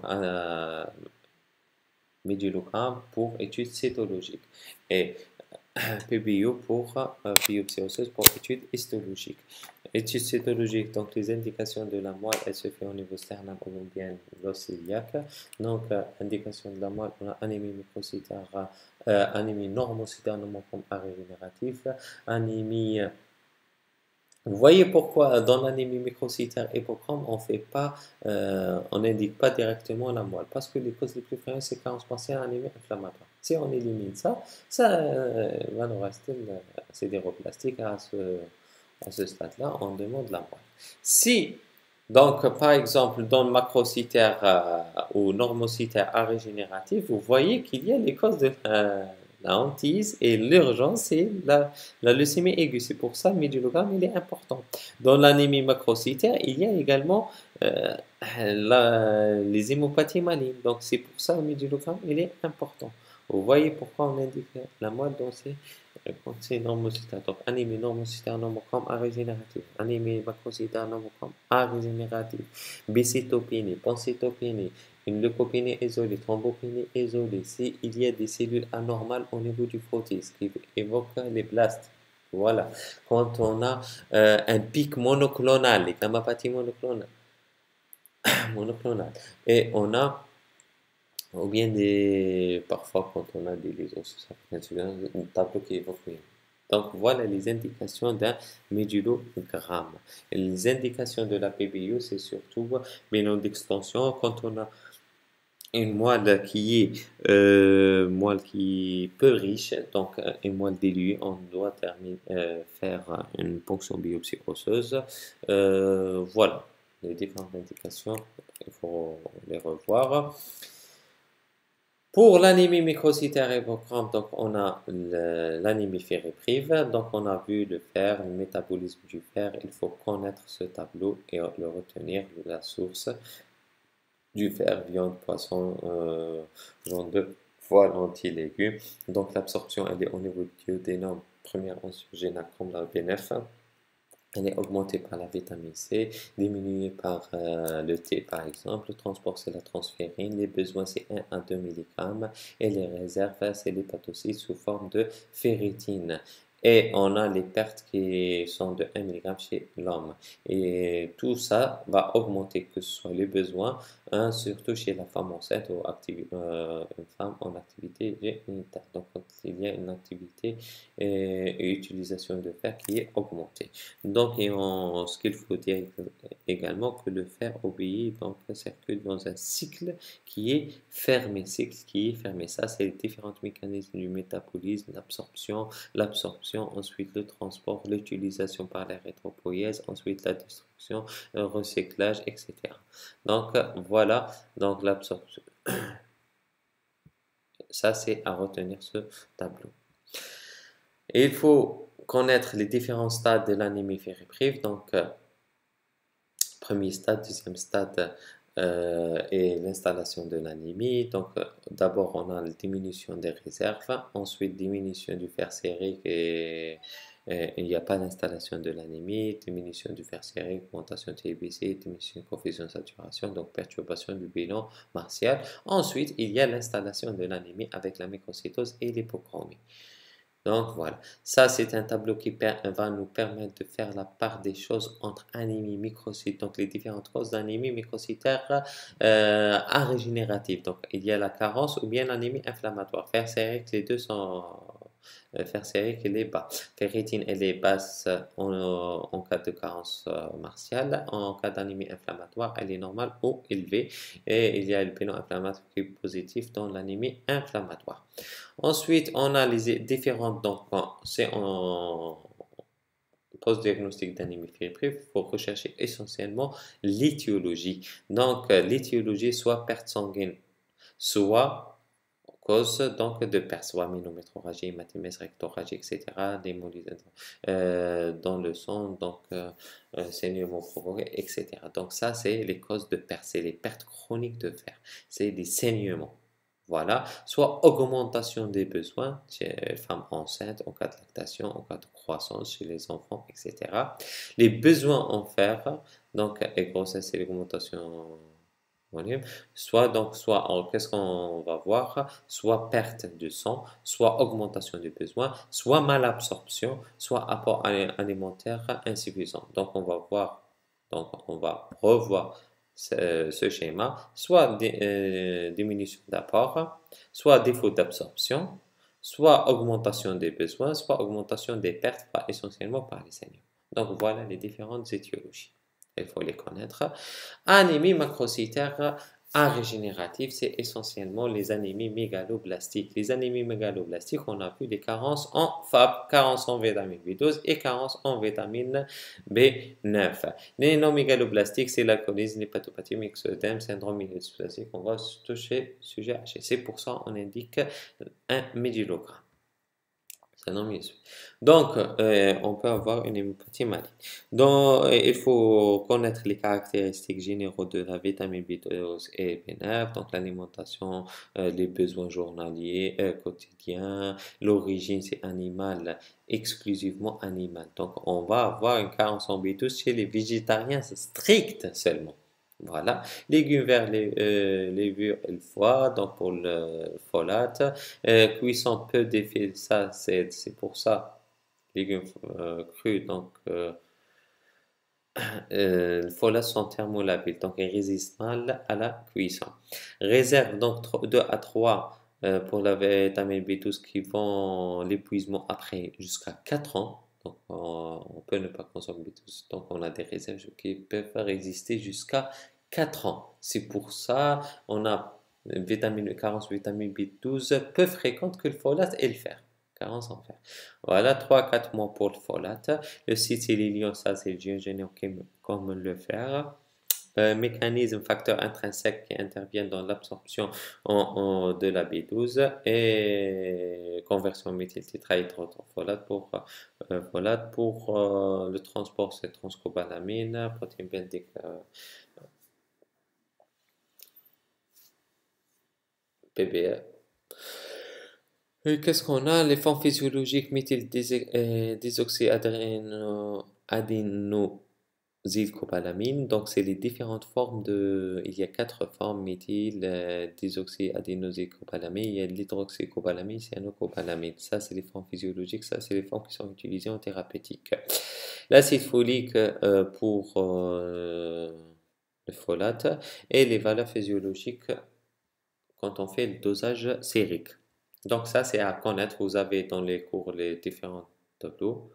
médulogramme pour études cytologiques et PBO pour biopsie osseuse pour études histologiques. Études cytologiques, donc les indications de la moelle, elle se fait au niveau sternal ou bien l'os iliaque. Donc, indication de la moelle, on a anémie microcytaire, anémie normocytaire, normochrome régénératif, anémie. Vous voyez pourquoi dans l'anémie microcytaire hypochrome, on n'indique pas directement la moelle, parce que les causes les plus fréquentes, c'est carence partielle, anémie inflammatoire. Si on élimine ça, va nous rester sidéroblastique à ce stade-là, on demande la moelle. Si, donc, par exemple, dans le macrocytaire ou normocytaire régénératif, vous voyez qu'il y a les causes de la hantise et l'urgence, c'est la leucémie aiguë. C'est pour ça que le médulogramme il est important. Dans l'anémie macrocytaire, il y a également les hémopathies malignes. Donc, c'est pour ça que le médulogramme il est important. Vous voyez pourquoi on indique la moelle dans ces normocytaires. Donc, anémie normocytaire normochrome régénérative. Anémie macrocytaire normochrome régénérative. Bicytopénie, pancytopénie, une leucopénie isolée, thrombopénie isolée, s'il y a des cellules anormales au niveau du frottis, ce qui évoque les blastes. Voilà. Quand on a un pic monoclonal, les gammapathies monoclonales, et on a, ou bien parfois quand on a des lésions sur un tableau qui évoque. Donc voilà les indications d'un médulogramme. Et les indications de la PBU, c'est surtout bilan d'extension quand on a une moelle qui est peu riche, donc une moelle diluée, on doit faire une ponction biopsie osseuse. Voilà les différentes indications, il faut les revoir. Pour l'anémie microcytaire hippocampe, donc on a l'anémie ferriprive, donc on a vu le fer, le métabolisme du fer, il faut connaître ce tableau et le retenir, la source du fer, viande, poisson, viande de foie, lentilles, légumes. Donc l'absorption, elle est au niveau du duodénum, première oncogénale comme la BNF. Elle est augmentée par la vitamine C, diminuée par le thé par exemple. Le transport, c'est la transférine. Les besoins, c'est 1 à 2 mg. Et les réserves, c'est l'hépatocyte sous forme de ferritine. Et on a les pertes qui sont de 1 mg chez l'homme. Et tout ça va augmenter, que ce soit les besoins, hein, surtout chez la femme enceinte ou une femme en activité génitale. Donc, quand il y a une activité et utilisation de fer qui est augmentée. Donc, ce qu'il faut dire également que le fer obéit, donc circule dans un cycle qui est fermé. Cycle qui est fermé. Ça, c'est les différents mécanismes du métabolisme, l'absorption, ensuite le transport, l'utilisation par l'érythropoïèse, ensuite la destruction, le recyclage, etc. Donc, voilà, donc l'absorption. Ça, c'est à retenir ce tableau. Et il faut connaître les différents stades de l'anémie ferriprive. Donc, premier stade, deuxième stade et l'installation de l'anémie. Donc, d'abord, on a la diminution des réserves, ensuite diminution du fer sérique et il n'y a pas d'installation de l'anémie, diminution du fer sérique, augmentation de TBC, diminution de coefficient de saturation, donc perturbation du bilan martial. Ensuite, il y a l'installation de l'anémie avec la microcytose et l'hypochromie. Donc voilà, ça c'est un tableau qui va nous permettre de faire la part des choses entre anémie, microcyte, donc les différentes causes d'anémie microcytaire arégénérative. Donc il y a la carence ou bien l'anémie inflammatoire. Fer sérique, les deux sont fer sérique, elle est bas. Ferritine, elle est basse en cas de carence martiale. En cas d'anémie inflammatoire, elle est normale ou élevée. Et il y a le bilan inflammatoire qui est positif dans l'anémie inflammatoire. Ensuite, on a les différentes, donc c'est en post-diagnostic d'anémie ferriprive, il faut rechercher essentiellement l'étiologie. Donc, l'étiologie, soit perte sanguine, soit cause donc de perte, soit ménométrorragie, hématémèse, rectorragie, etc., d'hémolyse dans le sang, donc saignement provoqué, etc. Donc ça, c'est les causes de perte, c'est les pertes chroniques de fer, c'est des saignements. Voilà, soit augmentation des besoins chez les femmes enceintes, en cas de lactation, en cas de croissance chez les enfants, etc. Les besoins en fer, donc, et grossesse et l'augmentation volume, qu'est-ce qu'on va voir? Soit perte de sang, soit augmentation des besoins, soit malabsorption, soit apport alimentaire insuffisant. Donc, on va revoir ce schéma, soit diminution d'apport, soit défaut d'absorption, soit augmentation des besoins, soit augmentation des pertes, essentiellement par les saignements. Donc voilà les différentes étiologies. Il faut les connaître. Anémie macrocytaire arégénérative, c'est essentiellement les anémies mégaloblastiques. Les anémies mégaloblastiques, on a vu des carences en FAB, carences en vitamine B12 et carences en vitamine B9. Les non mégaloblastiques, c'est l'alcoolisme, l'hépatopathie, myxœdème, syndrome myelodysplastique. On va se toucher sujet H. C'est pour ça qu'on indique un médulogramme. Donc, on peut avoir une hémopathie maligne. Donc, il faut connaître les caractéristiques généraux de la vitamine B12 et B9, donc l'alimentation, les besoins journaliers, quotidiens, l'origine c'est animal, exclusivement animal. Donc, on va avoir une carence en B12 chez les végétariens, c'est strict seulement. Voilà, légumes verts, levure et le foie, donc pour le folate, cuisson peu d'effet, ça c'est pour ça, légumes crus, donc le folate sont thermolabiles, donc ils résistent mal à la cuisson. Réserve donc 2 à 3 pour la vitamine B12 qui vont l'épuisement après jusqu'à 4 ans. Donc, on peut ne pas consommer B12. Donc, on a des réserves qui peuvent résister jusqu'à 4 ans. C'est pour ça on a carence vitamine B12 peu fréquente que le folate et le fer. Carence en fer. Voilà, 3 à 4 mois pour le folate. Le citylénium, ça c'est le gingembre comme le fer. mécanismes, facteurs intrinsèques qui interviennent dans l'absorption de la B12 et conversion méthyltétrahydrofolate pour le transport, c'est transcobalamine, protéine bendique, PBE. Et qu'est-ce qu'on a? Les formes physiologiques méthyldesoxyadénosylcobalamine. Donc, c'est les différentes formes de. Il y a quatre formes méthyl désoxyadénosylcobalamine. Il y a l'hydroxycobalamine, cyanocobalamine. Ça, c'est les formes physiologiques. Ça, c'est les formes qui sont utilisées en thérapeutique. L'acide folique pour le folate et les valeurs physiologiques quand on fait le dosage sérique. Donc ça, c'est à connaître. Vous avez dans les cours les différents tableaux.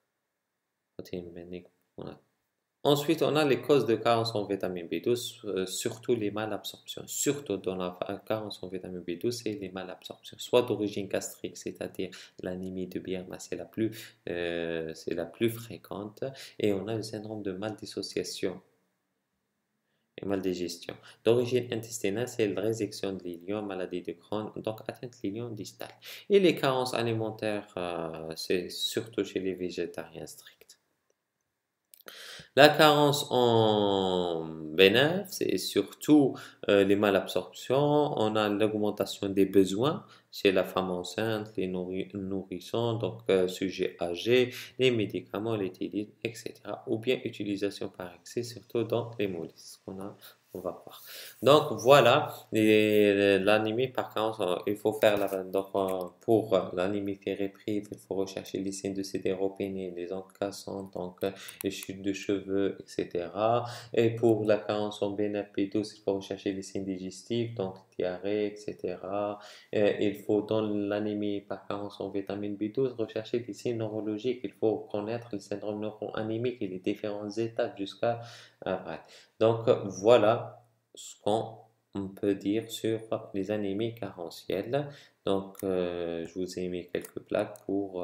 Voilà. Ensuite, on a les causes de carence en vitamine B12, surtout les malabsorptions. Surtout dans la carence en vitamine B12, c'est les malabsorptions. Soit d'origine gastrique, c'est-à-dire l'anémie de Bierma, c'est la plus fréquente. Et on a le syndrome de maldissociation et maldigestion. D'origine intestinale, c'est la résection de l'ilium, maladie de Crohn, donc atteinte de l'ilium distal. Et les carences alimentaires, c'est surtout chez les végétariens stricts. La carence en B9, c'est surtout les malabsorptions. On a l'augmentation des besoins chez la femme enceinte, les nourrissons, donc sujets âgés, les médicaments, les thylides, etc. Ou bien utilisation par excès, surtout dans l'hémolyse on va voir. Donc voilà, l'anémie par carence, il faut faire pour l'anémie ferriprive, il faut rechercher les signes de sidéropénie, les ondes cassantes, donc les chutes de cheveux, etc. Et pour la carence en B9-B12, il faut rechercher les signes digestifs, donc diarrhée, etc. Il faut dans l'anémie par carence en vitamine B12 rechercher des signes neurologiques. Il faut connaître le syndrome neuroanémique et les différentes étapes jusqu'à après. Donc voilà ce qu'on peut dire sur les anémies carentielles. Donc je vous ai mis quelques plaques pour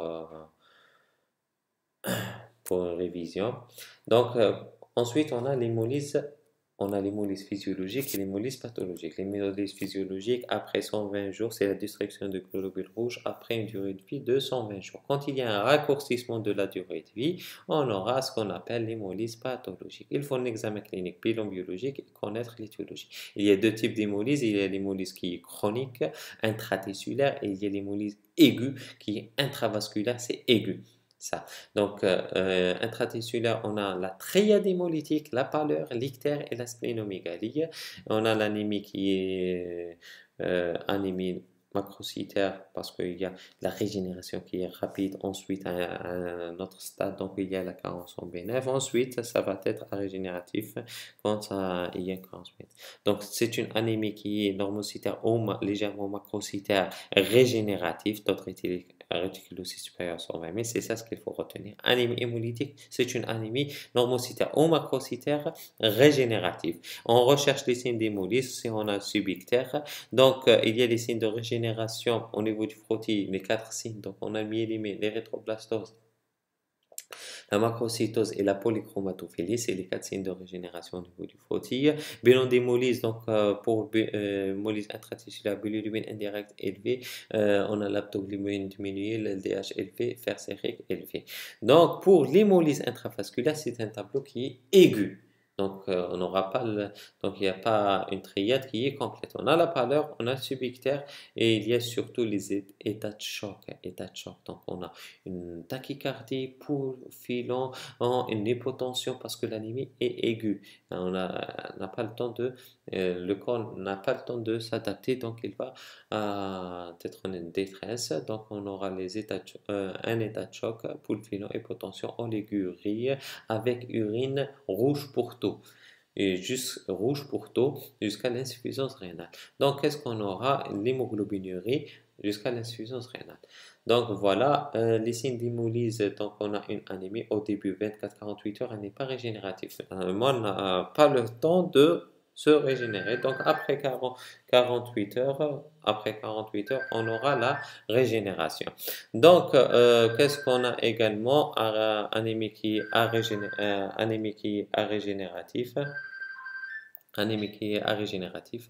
une révision. Donc ensuite on a l'hémolyse physiologique et l'hémolyse pathologique. L'hémolyse physiologique, après 120 jours, c'est la destruction de globules rouges après une durée de vie de 120 jours. Quand il y a un raccourcissement de la durée de vie, on aura ce qu'on appelle l'hémolyse pathologique. Il faut un examen clinique, bilan biologique et connaître l'étiologie. Il y a deux types d'hémolyse. Il y a l'hémolyse qui est chronique, intratissulaire, et il y a l'hémolyse aiguë qui est intravasculaire, c'est aigu. Ça. Donc, intratissulaire, on a la triade hémolytique, la pâleur, l'ictère et la splénomégalie. On a l'anémie qui est anémie macrocytaire parce qu'il y a la régénération qui est rapide. Ensuite, à un autre stade, donc il y a la carence en B9. Ensuite, ça va être régénératif quand il y a une carence B9. Donc, c'est une anémie qui est normocytaire ou légèrement macrocytaire régénératif, d'autres réticulocytes supérieurs 120 000, c'est ça ce qu'il faut retenir. Anémie hémolytique, c'est une anémie normocytaire ou macrocytaire régénérative. On recherche les signes d'hémolyse si on a subictaire. Donc, il y a des signes de régénération au niveau du frottis, les quatre signes. Donc, on a myélimée, l'érythroblastose, la macrocytose et la polychromatophilie, c'est les quatre signes de régénération au niveau du frottis. Bilan d'hémolyse, donc pour hémolyse intratissulaire, bilirubine indirecte élevée, on a l'aptoglobine diminuée, l'LDH élevé, fer sérique élevé. Donc pour l'hémolyse intravasculaire, c'est un tableau qui est aigu. Donc, on n'aura pas donc il n'y a pas une triade qui est complète. On a la pâleur, on a le subictaire et il y a surtout les états de choc. Donc, on a une tachycardie pour filant, une hypotension parce que l'anémie est aiguë. On n'a pas le temps le corps n'a pas le temps de s'adapter, donc il va être en détresse. Donc, on aura un état de choc, poule filant, hypotension, oligurie avec urine rouge pour taux. Et juste rouge pour taux jusqu'à l'insuffisance rénale. Donc, qu'est-ce qu'on aura? L'hémoglobinurie jusqu'à l'insuffisance rénale. Donc, voilà les signes d'hémolyse. Donc, on a une anémie au début, 24-48 heures, elle n'est pas régénérative. Moi, on n'a pas le temps de se régénérer. Donc, après 48 heures, on aura la régénération. Donc, qu'est-ce qu'on a également? Anémie qui est régénérative. anémie qui est arégénératif.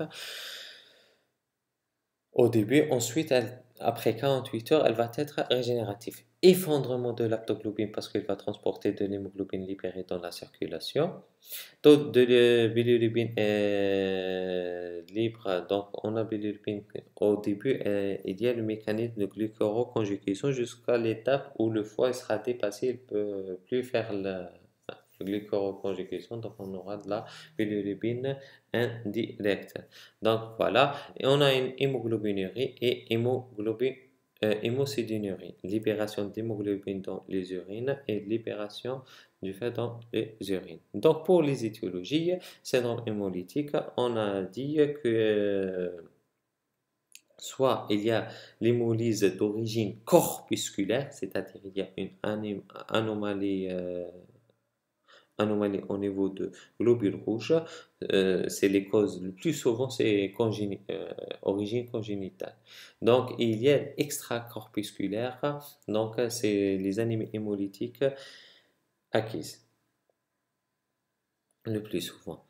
Au début, ensuite, après 48 heures, elle va être régénérative. Effondrement de l'aptoglobine parce qu'elle va transporter de l'hémoglobine libérée dans la circulation. Taux de bilirubine est libre, donc on a bilirubine au début, il y a le mécanisme de glucoconjugation jusqu'à l'étape où le foie sera dépassé, il ne peut plus faire la glucoconjugation, donc on aura de la bilirubine indirecte. Donc voilà, et on a une hémoglobinurie et hémocidinurie, libération d'hémoglobine dans les urines et libération du fait dans les urines. Donc pour les étiologies, syndrome hémolytique, on a dit que soit il y a l'hémolyse d'origine corpusculaire, c'est-à-dire il y a une anomalie anomalie au niveau de globules rouges, c'est les causes le plus souvent, c'est origine congénitale. Donc il y a extracorpusculaire, donc c'est les anémies hémolytiques acquises le plus souvent.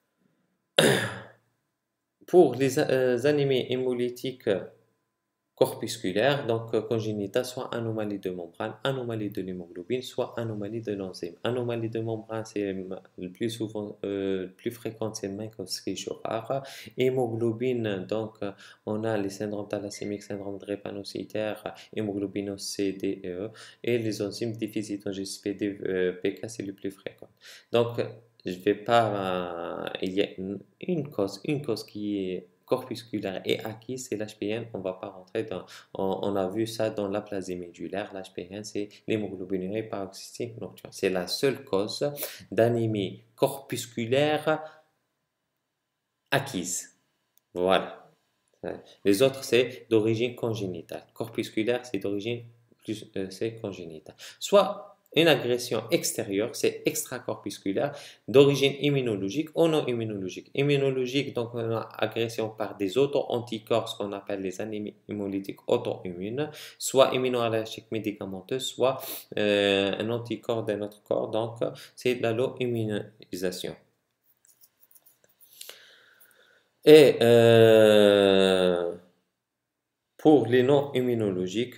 Pour les anémies hémolytiques corpusculaires, donc congénitales, soit anomalie de membrane, anomalie de l'hémoglobine, soit anomalie de l'enzyme. Anomalie de membrane, c'est le plus souvent, le plus fréquent, c'est Minkowski-Shorr. Hémoglobine, donc on a les syndromes thalassémiques, syndrome drépanocytaire, hémoglobinose C, D et E, et les enzymes déficit en GSP, PK, c'est le plus fréquent. Donc, je vais pas, il y a une cause qui est corpusculaire et acquise, c'est l'HPN. On ne va pas rentrer dans. On a vu ça dans l'aplasie médulaire. L'HPN, c'est l'hémoglobinurie paroxystique nocturne. C'est la seule cause d'anémie corpusculaire acquise. Voilà. Les autres, c'est d'origine congénitale. Corpusculaire, c'est d'origine c'est congénitale. Soit une agression extérieure, c'est extracorpusculaire, d'origine immunologique ou non immunologique. Immunologique, donc on a agression par des auto-anticorps, ce qu'on appelle les anémies hémolytiques auto-immunes, soit immunoallergique médicamenteuse, soit un anticorps d'un autre corps, donc c'est de l'allo-immunisation. Et pour les non immunologiques,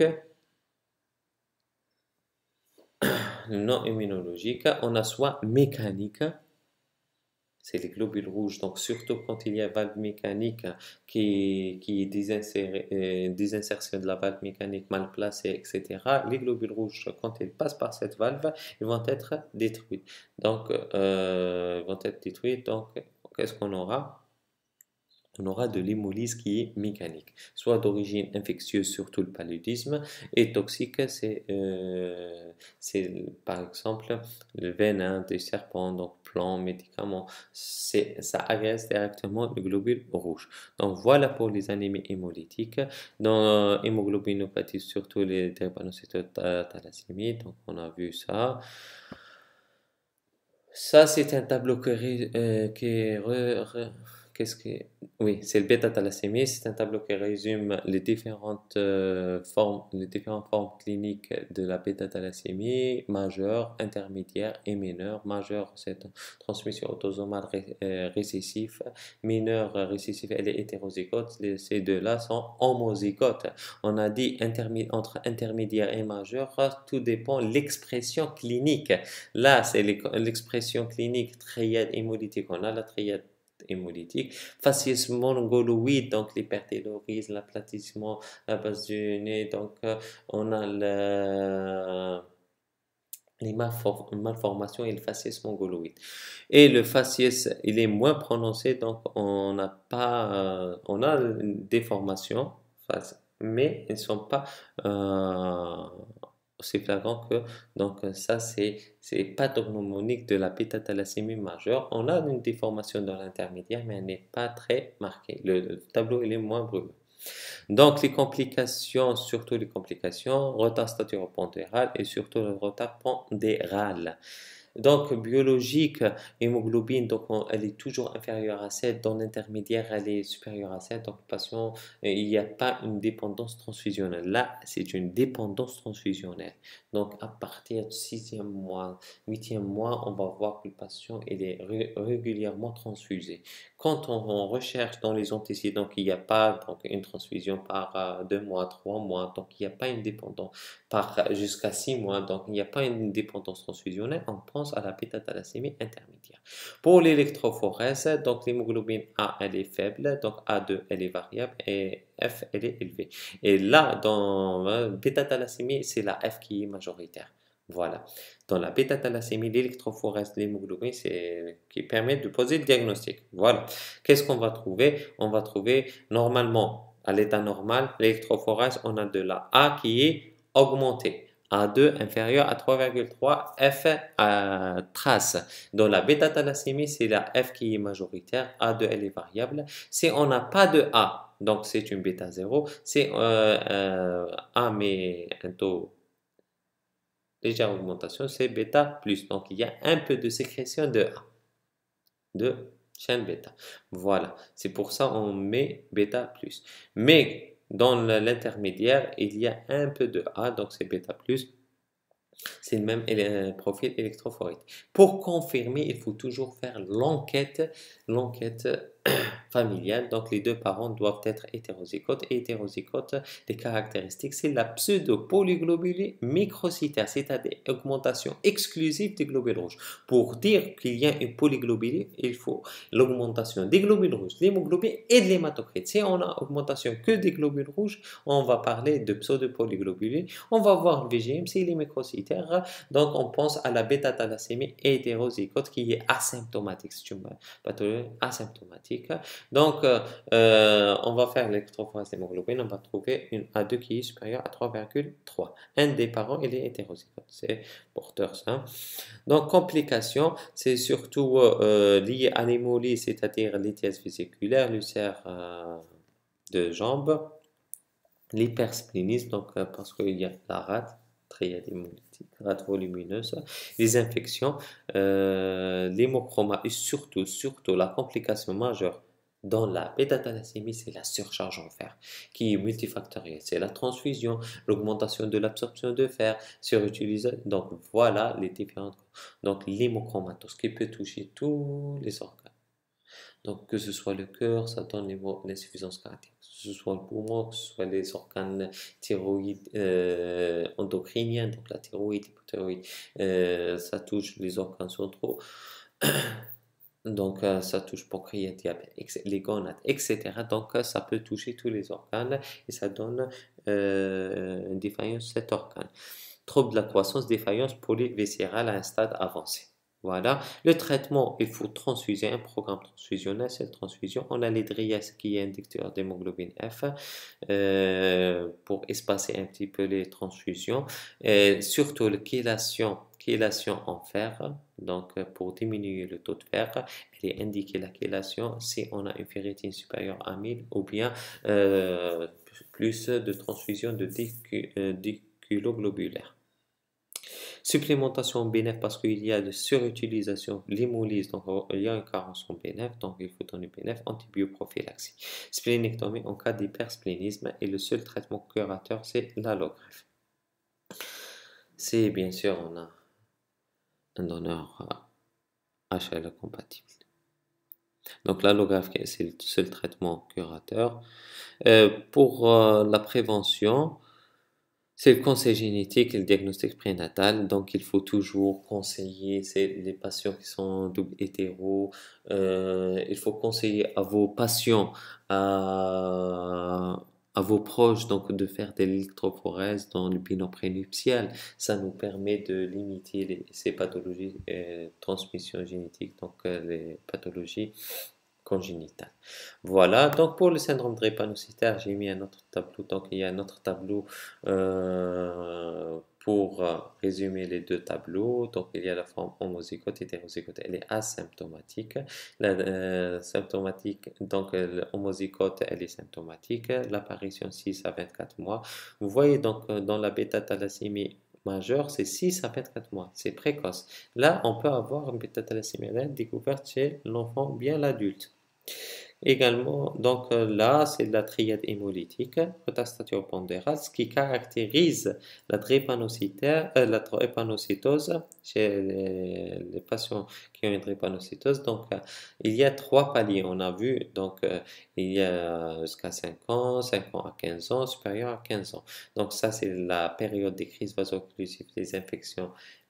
on a soit mécanique, c'est les globules rouges, donc surtout quand il y a valve mécanique qui est désinsertion de la valve mécanique mal placée, etc. Les globules rouges, quand ils passent par cette valve, ils vont être détruits. Donc, qu'est-ce qu'on aura? On aura de l'hémolyse qui est mécanique, soit d'origine infectieuse, surtout le paludisme, et toxique, c'est par exemple le venin des serpents, donc plants, médicaments, ça agresse directement le globule rouge. Donc voilà pour les anémies hémolytiques. Dans hémoglobinopathie, surtout les drépanocytomes thalassémie, donc on a vu ça. Ça, c'est un tableau qui est qu'est-ce que oui, c'est le bêta-thalassémie. C'est un tableau qui résume les différentes formes cliniques de la bêta-thalassémie, majeure, intermédiaire et mineure. Majeure, c'est une transmission autosomale récessive. Mineure, récessive, elle est hétérozygote. Ces deux-là sont homozygotes. On a dit entre intermédiaire et majeure, tout dépend de l'expression clinique. Là, c'est l'expression clinique triade hémolytique. On a la triade hémolytique. Faciès mongoloïde, donc l'hypertélorisme, l'aplatissement à la base du nez. Donc, on a les malformations et le faciès mongoloïde. Et le faciès, il est moins prononcé, donc on n'a pas, on a des formations, mais elles ne sont pas aussi flagrant que donc ça c'est pathognomonique de la bêta-thalassémie majeure. On a une déformation dans l'intermédiaire, mais elle n'est pas très marquée. Le tableau il est moins brûlant. Donc les complications, surtout les complications, retard staturo-pondéral et surtout le retard pondéral. Donc, biologique, hémoglobine, donc elle est toujours inférieure à 7. Dans l'intermédiaire, elle est supérieure à 7. Donc, le patient, il n'y a pas une dépendance transfusionnelle. Là, c'est une dépendance transfusionnelle. Donc, à partir du sixième mois, huitième mois, on va voir que le patient il est régulièrement transfusé. Quand on recherche dans les antécédents qu'il n'y a pas donc, une transfusion par 2 mois, 3 mois, donc il n'y a pas une dépendance par jusqu'à 6 mois, donc il n'y a pas une dépendance transfusionnelle, on pense à la bêta-thalassémie intermédiaire. Pour l'électrophorèse, donc l'hémoglobine A, elle est faible, donc A2, elle est variable et F, elle est élevée. Et là, dans bêta-thalassémie, c'est la F qui est majoritaire. Voilà. Dans la bêta-thalassémie, l'électrophorèse, l'hémoglobine, c'est qui permet de poser le diagnostic. Voilà. Qu'est-ce qu'on va trouver? On va trouver normalement, à l'état normal, l'électrophorèse, on a de la A qui est augmentée. A2 inférieur à 3,3, F trace. Dans la bêta-thalassémie, c'est la F qui est majoritaire, A2 elle est variable. Si on n'a pas de A, donc c'est une bêta 0, c'est A mais un taux légère augmentation, c'est bêta plus. Donc il y a un peu de sécrétion de A, de chaîne bêta. Voilà, c'est pour ça on met bêta plus. Mais dans l'intermédiaire, il y a un peu de A, donc c'est bêta plus. C'est le même profil électrophorique. Pour confirmer, il faut toujours faire l'enquête familiale. Donc, les deux parents doivent être hétérozygotes. Et hétérozygotes, les caractéristiques, c'est la pseudo-polyglobulie microcytaire, c'est-à-dire augmentation exclusive des globules rouges. Pour dire qu'il y a une polyglobulie, il faut l'augmentation des globules rouges, l'hémoglobine et de l'hématocrite. Si on a augmentation que des globules rouges, on va parler de pseudo-polyglobulie. On va voir le VGM, c'est les microcytaires. Donc, on pense à la bêta-thalassémie hétérozygote qui est asymptomatique. C'est une pathologie asymptomatique. Donc, on va faire l'électrophorèse d'hémoglobine. On va trouver une A2 qui est supérieure à 3,3. Un des parents, il est hétérozygote. C'est porteur sain. Donc, complications, c'est surtout lié à l'hémolyse, c'est-à-dire lithiase vésiculaire, l'ulcère de jambe, l'hypersplénisme, donc parce qu'il y a la rate, triade hémolytique, rate volumineuse, les infections, l'hémochroma et surtout la complication majeure dans la bêta-thalassémie, c'est la surcharge en fer qui est multifactorielle. C'est la transfusion, l'augmentation de l'absorption de fer, surutilisation. Donc voilà les différentes. Donc l'hémochromatose qui peut toucher tous les organes. Donc, que ce soit le cœur, ça donne l'insuffisance cardiaque. Que ce soit le poumon, que ce soit les organes thyroïdes, endocriniens, donc la thyroïde, l'hypothyroïde, ça touche les organes centraux. Donc, ça touche pancréas, diabète, les gonades, etc. Donc, ça peut toucher tous les organes et ça donne une défaillance de cet organe. Trouble de la croissance, défaillance polyviscérale à un stade avancé. Voilà. Le traitement, il faut transfuser, un programme transfusionnel, cette transfusion. On a l'hydriase qui est inducteur d'hémoglobine F pour espacer un petit peu les transfusions. Et surtout, la chélation en fer, donc pour diminuer le taux de fer. Elle est indiquée la chélation si on a une ferritine supérieure à 1000 ou bien plus de transfusion de déculoglobulaire. Supplémentation en BNF parce qu'il y a de surutilisation, l'hémolyse, donc il y a une carence en BNF, donc il faut donner BNF, antibioprophylaxie. Splénectomie en cas d'hypersplénisme et le seul traitement curateur c'est l'allographie. C'est bien sûr on a un donneur HLA compatible. Donc l'allographie c'est le seul traitement curateur. Pour la prévention, c'est le conseil génétique et le diagnostic prénatal, donc il faut toujours conseiller les patients qui sont double hétéro, il faut conseiller à vos patients, à vos proches, donc de faire de l'électrophorèse dans le bilan prénuptial. Ça nous permet de limiter ces pathologies, transmission génétique, donc les pathologies congénitale. Voilà, donc pour le syndrome drépanocytaire, j'ai mis un autre tableau. Donc il y a un autre tableau pour résumer les deux tableaux. Donc il y a la forme homozygote, hétérozygote, elle est asymptomatique. La symptomatique, donc l'homozygote, elle est symptomatique. L'apparition 6 à 24 mois. Vous voyez donc dans la bêta-thalassémie, majeur, c'est 6 à 24 mois. C'est précoce. Là, on peut avoir une bêta-thalassémie découverte chez l'enfant, bien l'adulte. Également, donc là, c'est la triade hémolytique, métastatio-pondérale, ce qui caractérise la drépanocytose chez les patients qui ont une drépanocytose. Donc, il y a trois paliers. On a vu, donc, il y a jusqu'à 5 ans, 5 ans à 15 ans, supérieur à 15 ans. Donc, ça, c'est la période des crises vaso-occlusives, des infections,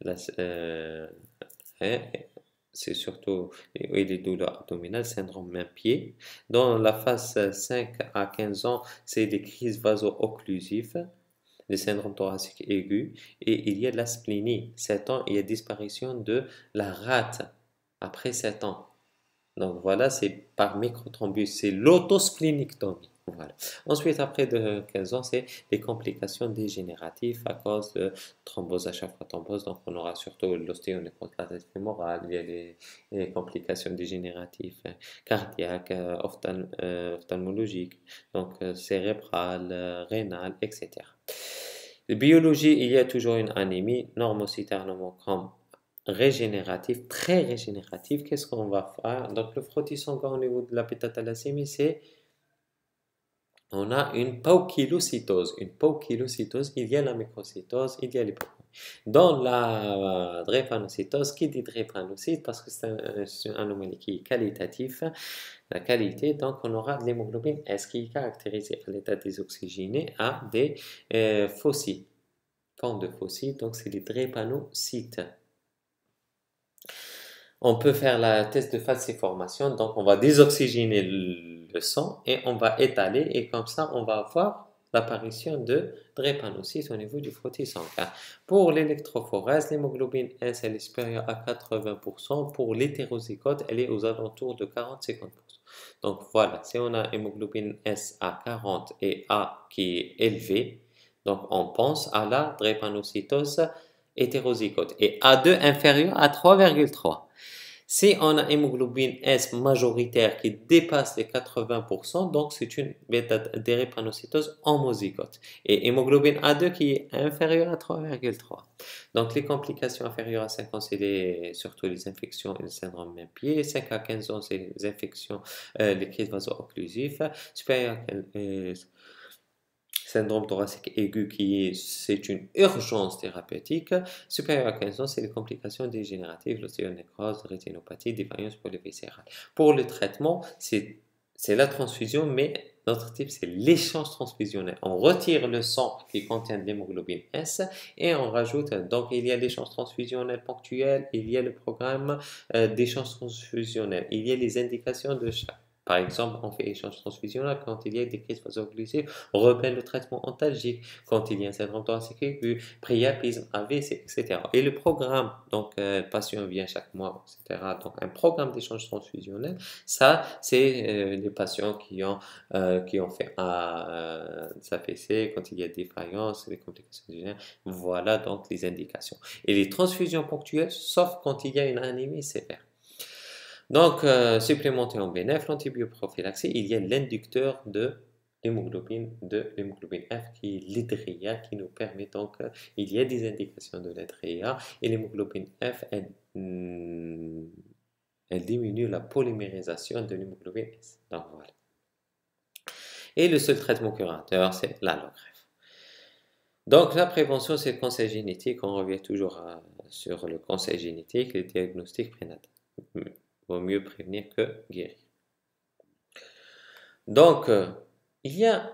hein, c'est surtout les douleurs abdominales, syndrome main-pied. Dans la phase 5 à 15 ans, c'est des crises vaso-occlusives, le syndrome thoracique aigu, et il y a de la splénie. 7 ans, il y a disparition de la rate après 7 ans. Donc voilà, c'est par microthrombus, c'est l'autosplénictomie. Voilà. Ensuite, après de 15 ans, c'est les complications dégénératives à cause de thrombose à chaque fois thrombose. Donc on aura surtout l'ostéonécrose de la tête fémorale, il y a les complications dégénératives cardiaques, ophtalmologiques, donc cérébrales, rénales, etc. La biologie, il y a toujours une anémie normocytaire nomochrome régénérative, très régénérative. Qu'est-ce qu'on va faire? Donc le frottis sanguin au niveau de la bêta-thalassémie, c'est on a une paukylocytose. Une paukylocytose, il y a la microcytose, il y a les dans la drépanocytose, qui dit drépanocyte parce que c'est une anomalie qui est qualitative, la qualité, donc on aura de l'hémoglobine S qui est caractérisée à l'état désoxygéné à des fossies, forme de fossies, donc c'est des drépanocytes. On peut faire la test de falciformation, donc on va désoxygéner le sang et on va étaler et comme ça on va avoir l'apparition de drépanocytes au niveau du frottis sanguin. Pour l'électrophorèse, l'hémoglobine S elle est supérieure à 80%, pour l'hétérozygote elle est aux alentours de 40-50%. Donc voilà, si on a hémoglobine S à 40 et A qui est élevé, donc on pense à la drépanocytose hétérozygote et A2 inférieur à 3,3. Si on a hémoglobine S majoritaire qui dépasse les 80%, donc c'est une drépanocytose homozygote. Et hémoglobine A2 qui est inférieure à 3,3. Donc les complications inférieures à 5 ans, c'est surtout les infections et le syndrome main-pied. 5 à 15 ans, c'est les infections, les crises vaso-occlusives. Supérieures à syndrome thoracique aigu c'est une urgence thérapeutique. Supérieur à 15 ans, c'est les complications dégénératives, l'ostéonécrose, rétinopathie, défaillance polyviscérale. Pour le traitement, c'est la transfusion, mais notre type, c'est l'échange transfusionnel. On retire le sang qui contient de l'hémoglobine S et on rajoute, donc il y a l'échange transfusionnel ponctuel, il y a le programme d'échange transfusionnel, il y a les indications de chaque. Par exemple, on fait échange transfusionnel quand il y a des crises vaso-occlusives, on remet le traitement antalgique, quand il y a un syndrome thoracique aigu, priapisme, AVC, etc. Et le programme, donc le patient vient chaque mois, etc. Donc un programme d'échange transfusionnel, ça c'est les patients qui ont fait des AVC, quand il y a défaillance, des complications générales, voilà donc les indications. Et les transfusions ponctuelles, sauf quand il y a une anémie sévère. Donc, supplémenter en BNF, l'antibioprophylaxie, il y a l'inducteur de l'hémoglobine F qui est l'hydria qui nous permet donc, il y a des indications de l'hydria et l'hémoglobine F, elle diminue la polymérisation de l'hémoglobine S. Donc voilà. Et le seul traitement curateur, c'est l'allogreffe. Donc la prévention, c'est le conseil génétique. On revient toujours sur le conseil génétique, le diagnostic prénatal. Vaut mieux prévenir que guérir. Donc, il y a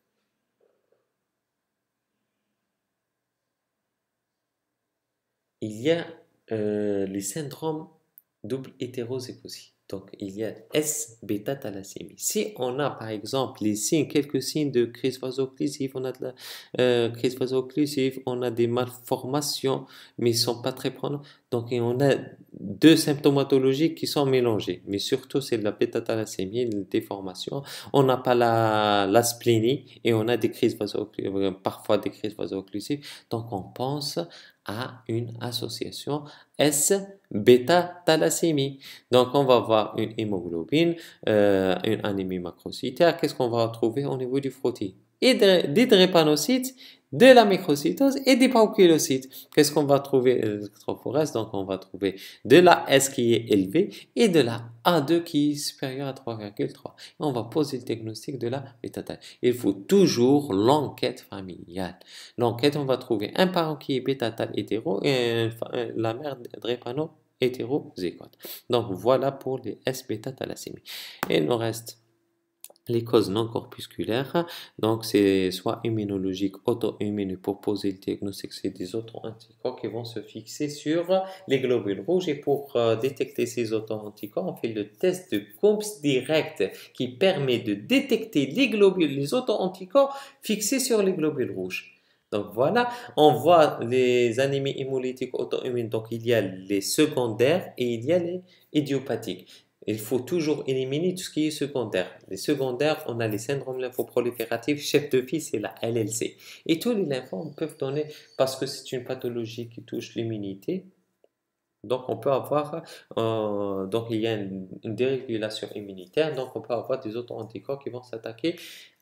les syndromes double hétérozygosie. Donc, il y a S-bêta-thalassémie. Si on a, par exemple, quelques signes de crise vaso-occlusive, on a de la crise vaso-occlusive, on a des malformations, mais ils ne sont pas très prononces. Donc, on a deux symptomatologies qui sont mélangées. Mais surtout, c'est de la bêta-thalassémie, une déformation. On n'a pas la splénie et on a des crises parfois des crises vaso-occlusives. Donc, on pense à une association S-bêta-thalassémie. Donc, on va voir une hémoglobine, une anémie macrocytaire. Qu'est-ce qu'on va retrouver au niveau du frottis? Et des drépanocytes de la microcytose et des pauculocytes. Qu'est-ce qu'on va trouver l'électrophorèse? Donc, on va trouver de la S qui est élevée et de la A2 qui est supérieure à 3,3. On va poser le diagnostic de la bêta-thalassémie. Il faut toujours l'enquête familiale. L'enquête, on va trouver un parent qui est bêta-thal hétéro et la mère drépano hétérozygote. Donc, voilà pour les S-bêta-thalassémie. Et il nous reste les causes non corpusculaires, donc c'est soit immunologique, auto-immune pour poser le diagnostic, c'est des auto-anticorps qui vont se fixer sur les globules rouges et pour détecter ces auto-anticorps, on fait le test de Coombs direct qui permet de détecter les auto-anticorps fixés sur les globules rouges. Donc voilà, on voit les anémies hémolytiques auto-immunes, donc il y a les secondaires et il y a les idiopathiques. Il faut toujours éliminer tout ce qui est secondaire. Les secondaires, on a les syndromes lymphoprolifératifs, chef de file, c'est la LLC. Et tous les lymphomes peuvent donner, parce que c'est une pathologie qui touche l'immunité, donc on peut avoir, donc il y a une dérégulation immunitaire, donc on peut avoir des auto-anticorps qui vont s'attaquer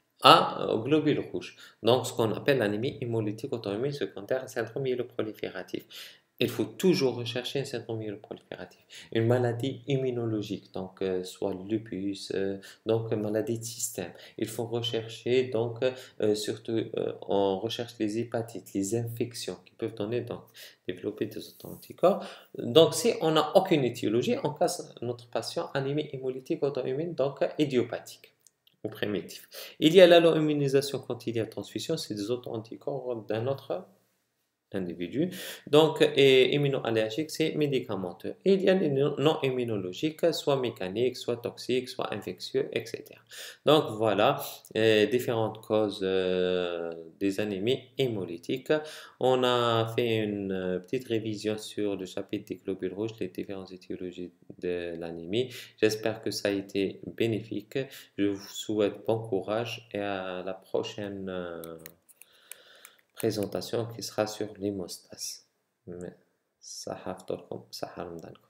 aux globules rouges. Donc ce qu'on appelle l'anémie hémolytique auto-immune secondaire, syndrome myéloprolifératif. Il faut toujours rechercher un syndrome myéloprolifératif, une maladie immunologique, donc soit le lupus, donc maladie de système. Il faut rechercher, donc surtout on recherche les hépatites, les infections qui peuvent donner, donc développer des auto-anticorps. Donc si on n'a aucune étiologie, on classe notre patient anémie hémolytique auto-immune, donc idiopathique ou primitif. Il y a l'allo-immunisation quand il y a transfusion, c'est des auto-anticorps d'un autre individu. Donc, et immunoallergique, c'est médicamenteux. Et il y a les non immunologiques, soit mécaniques, soit toxiques, soit infectieux, etc. Donc, voilà différentes causes des anémies hémolytiques. On a fait une petite révision sur le chapitre des globules rouges, les différentes étiologies de l'anémie. J'espère que ça a été bénéfique. Je vous souhaite bon courage et à la prochaine présentation qui sera sur l'hémostase. صحة فطوركم صحة رمضانكم.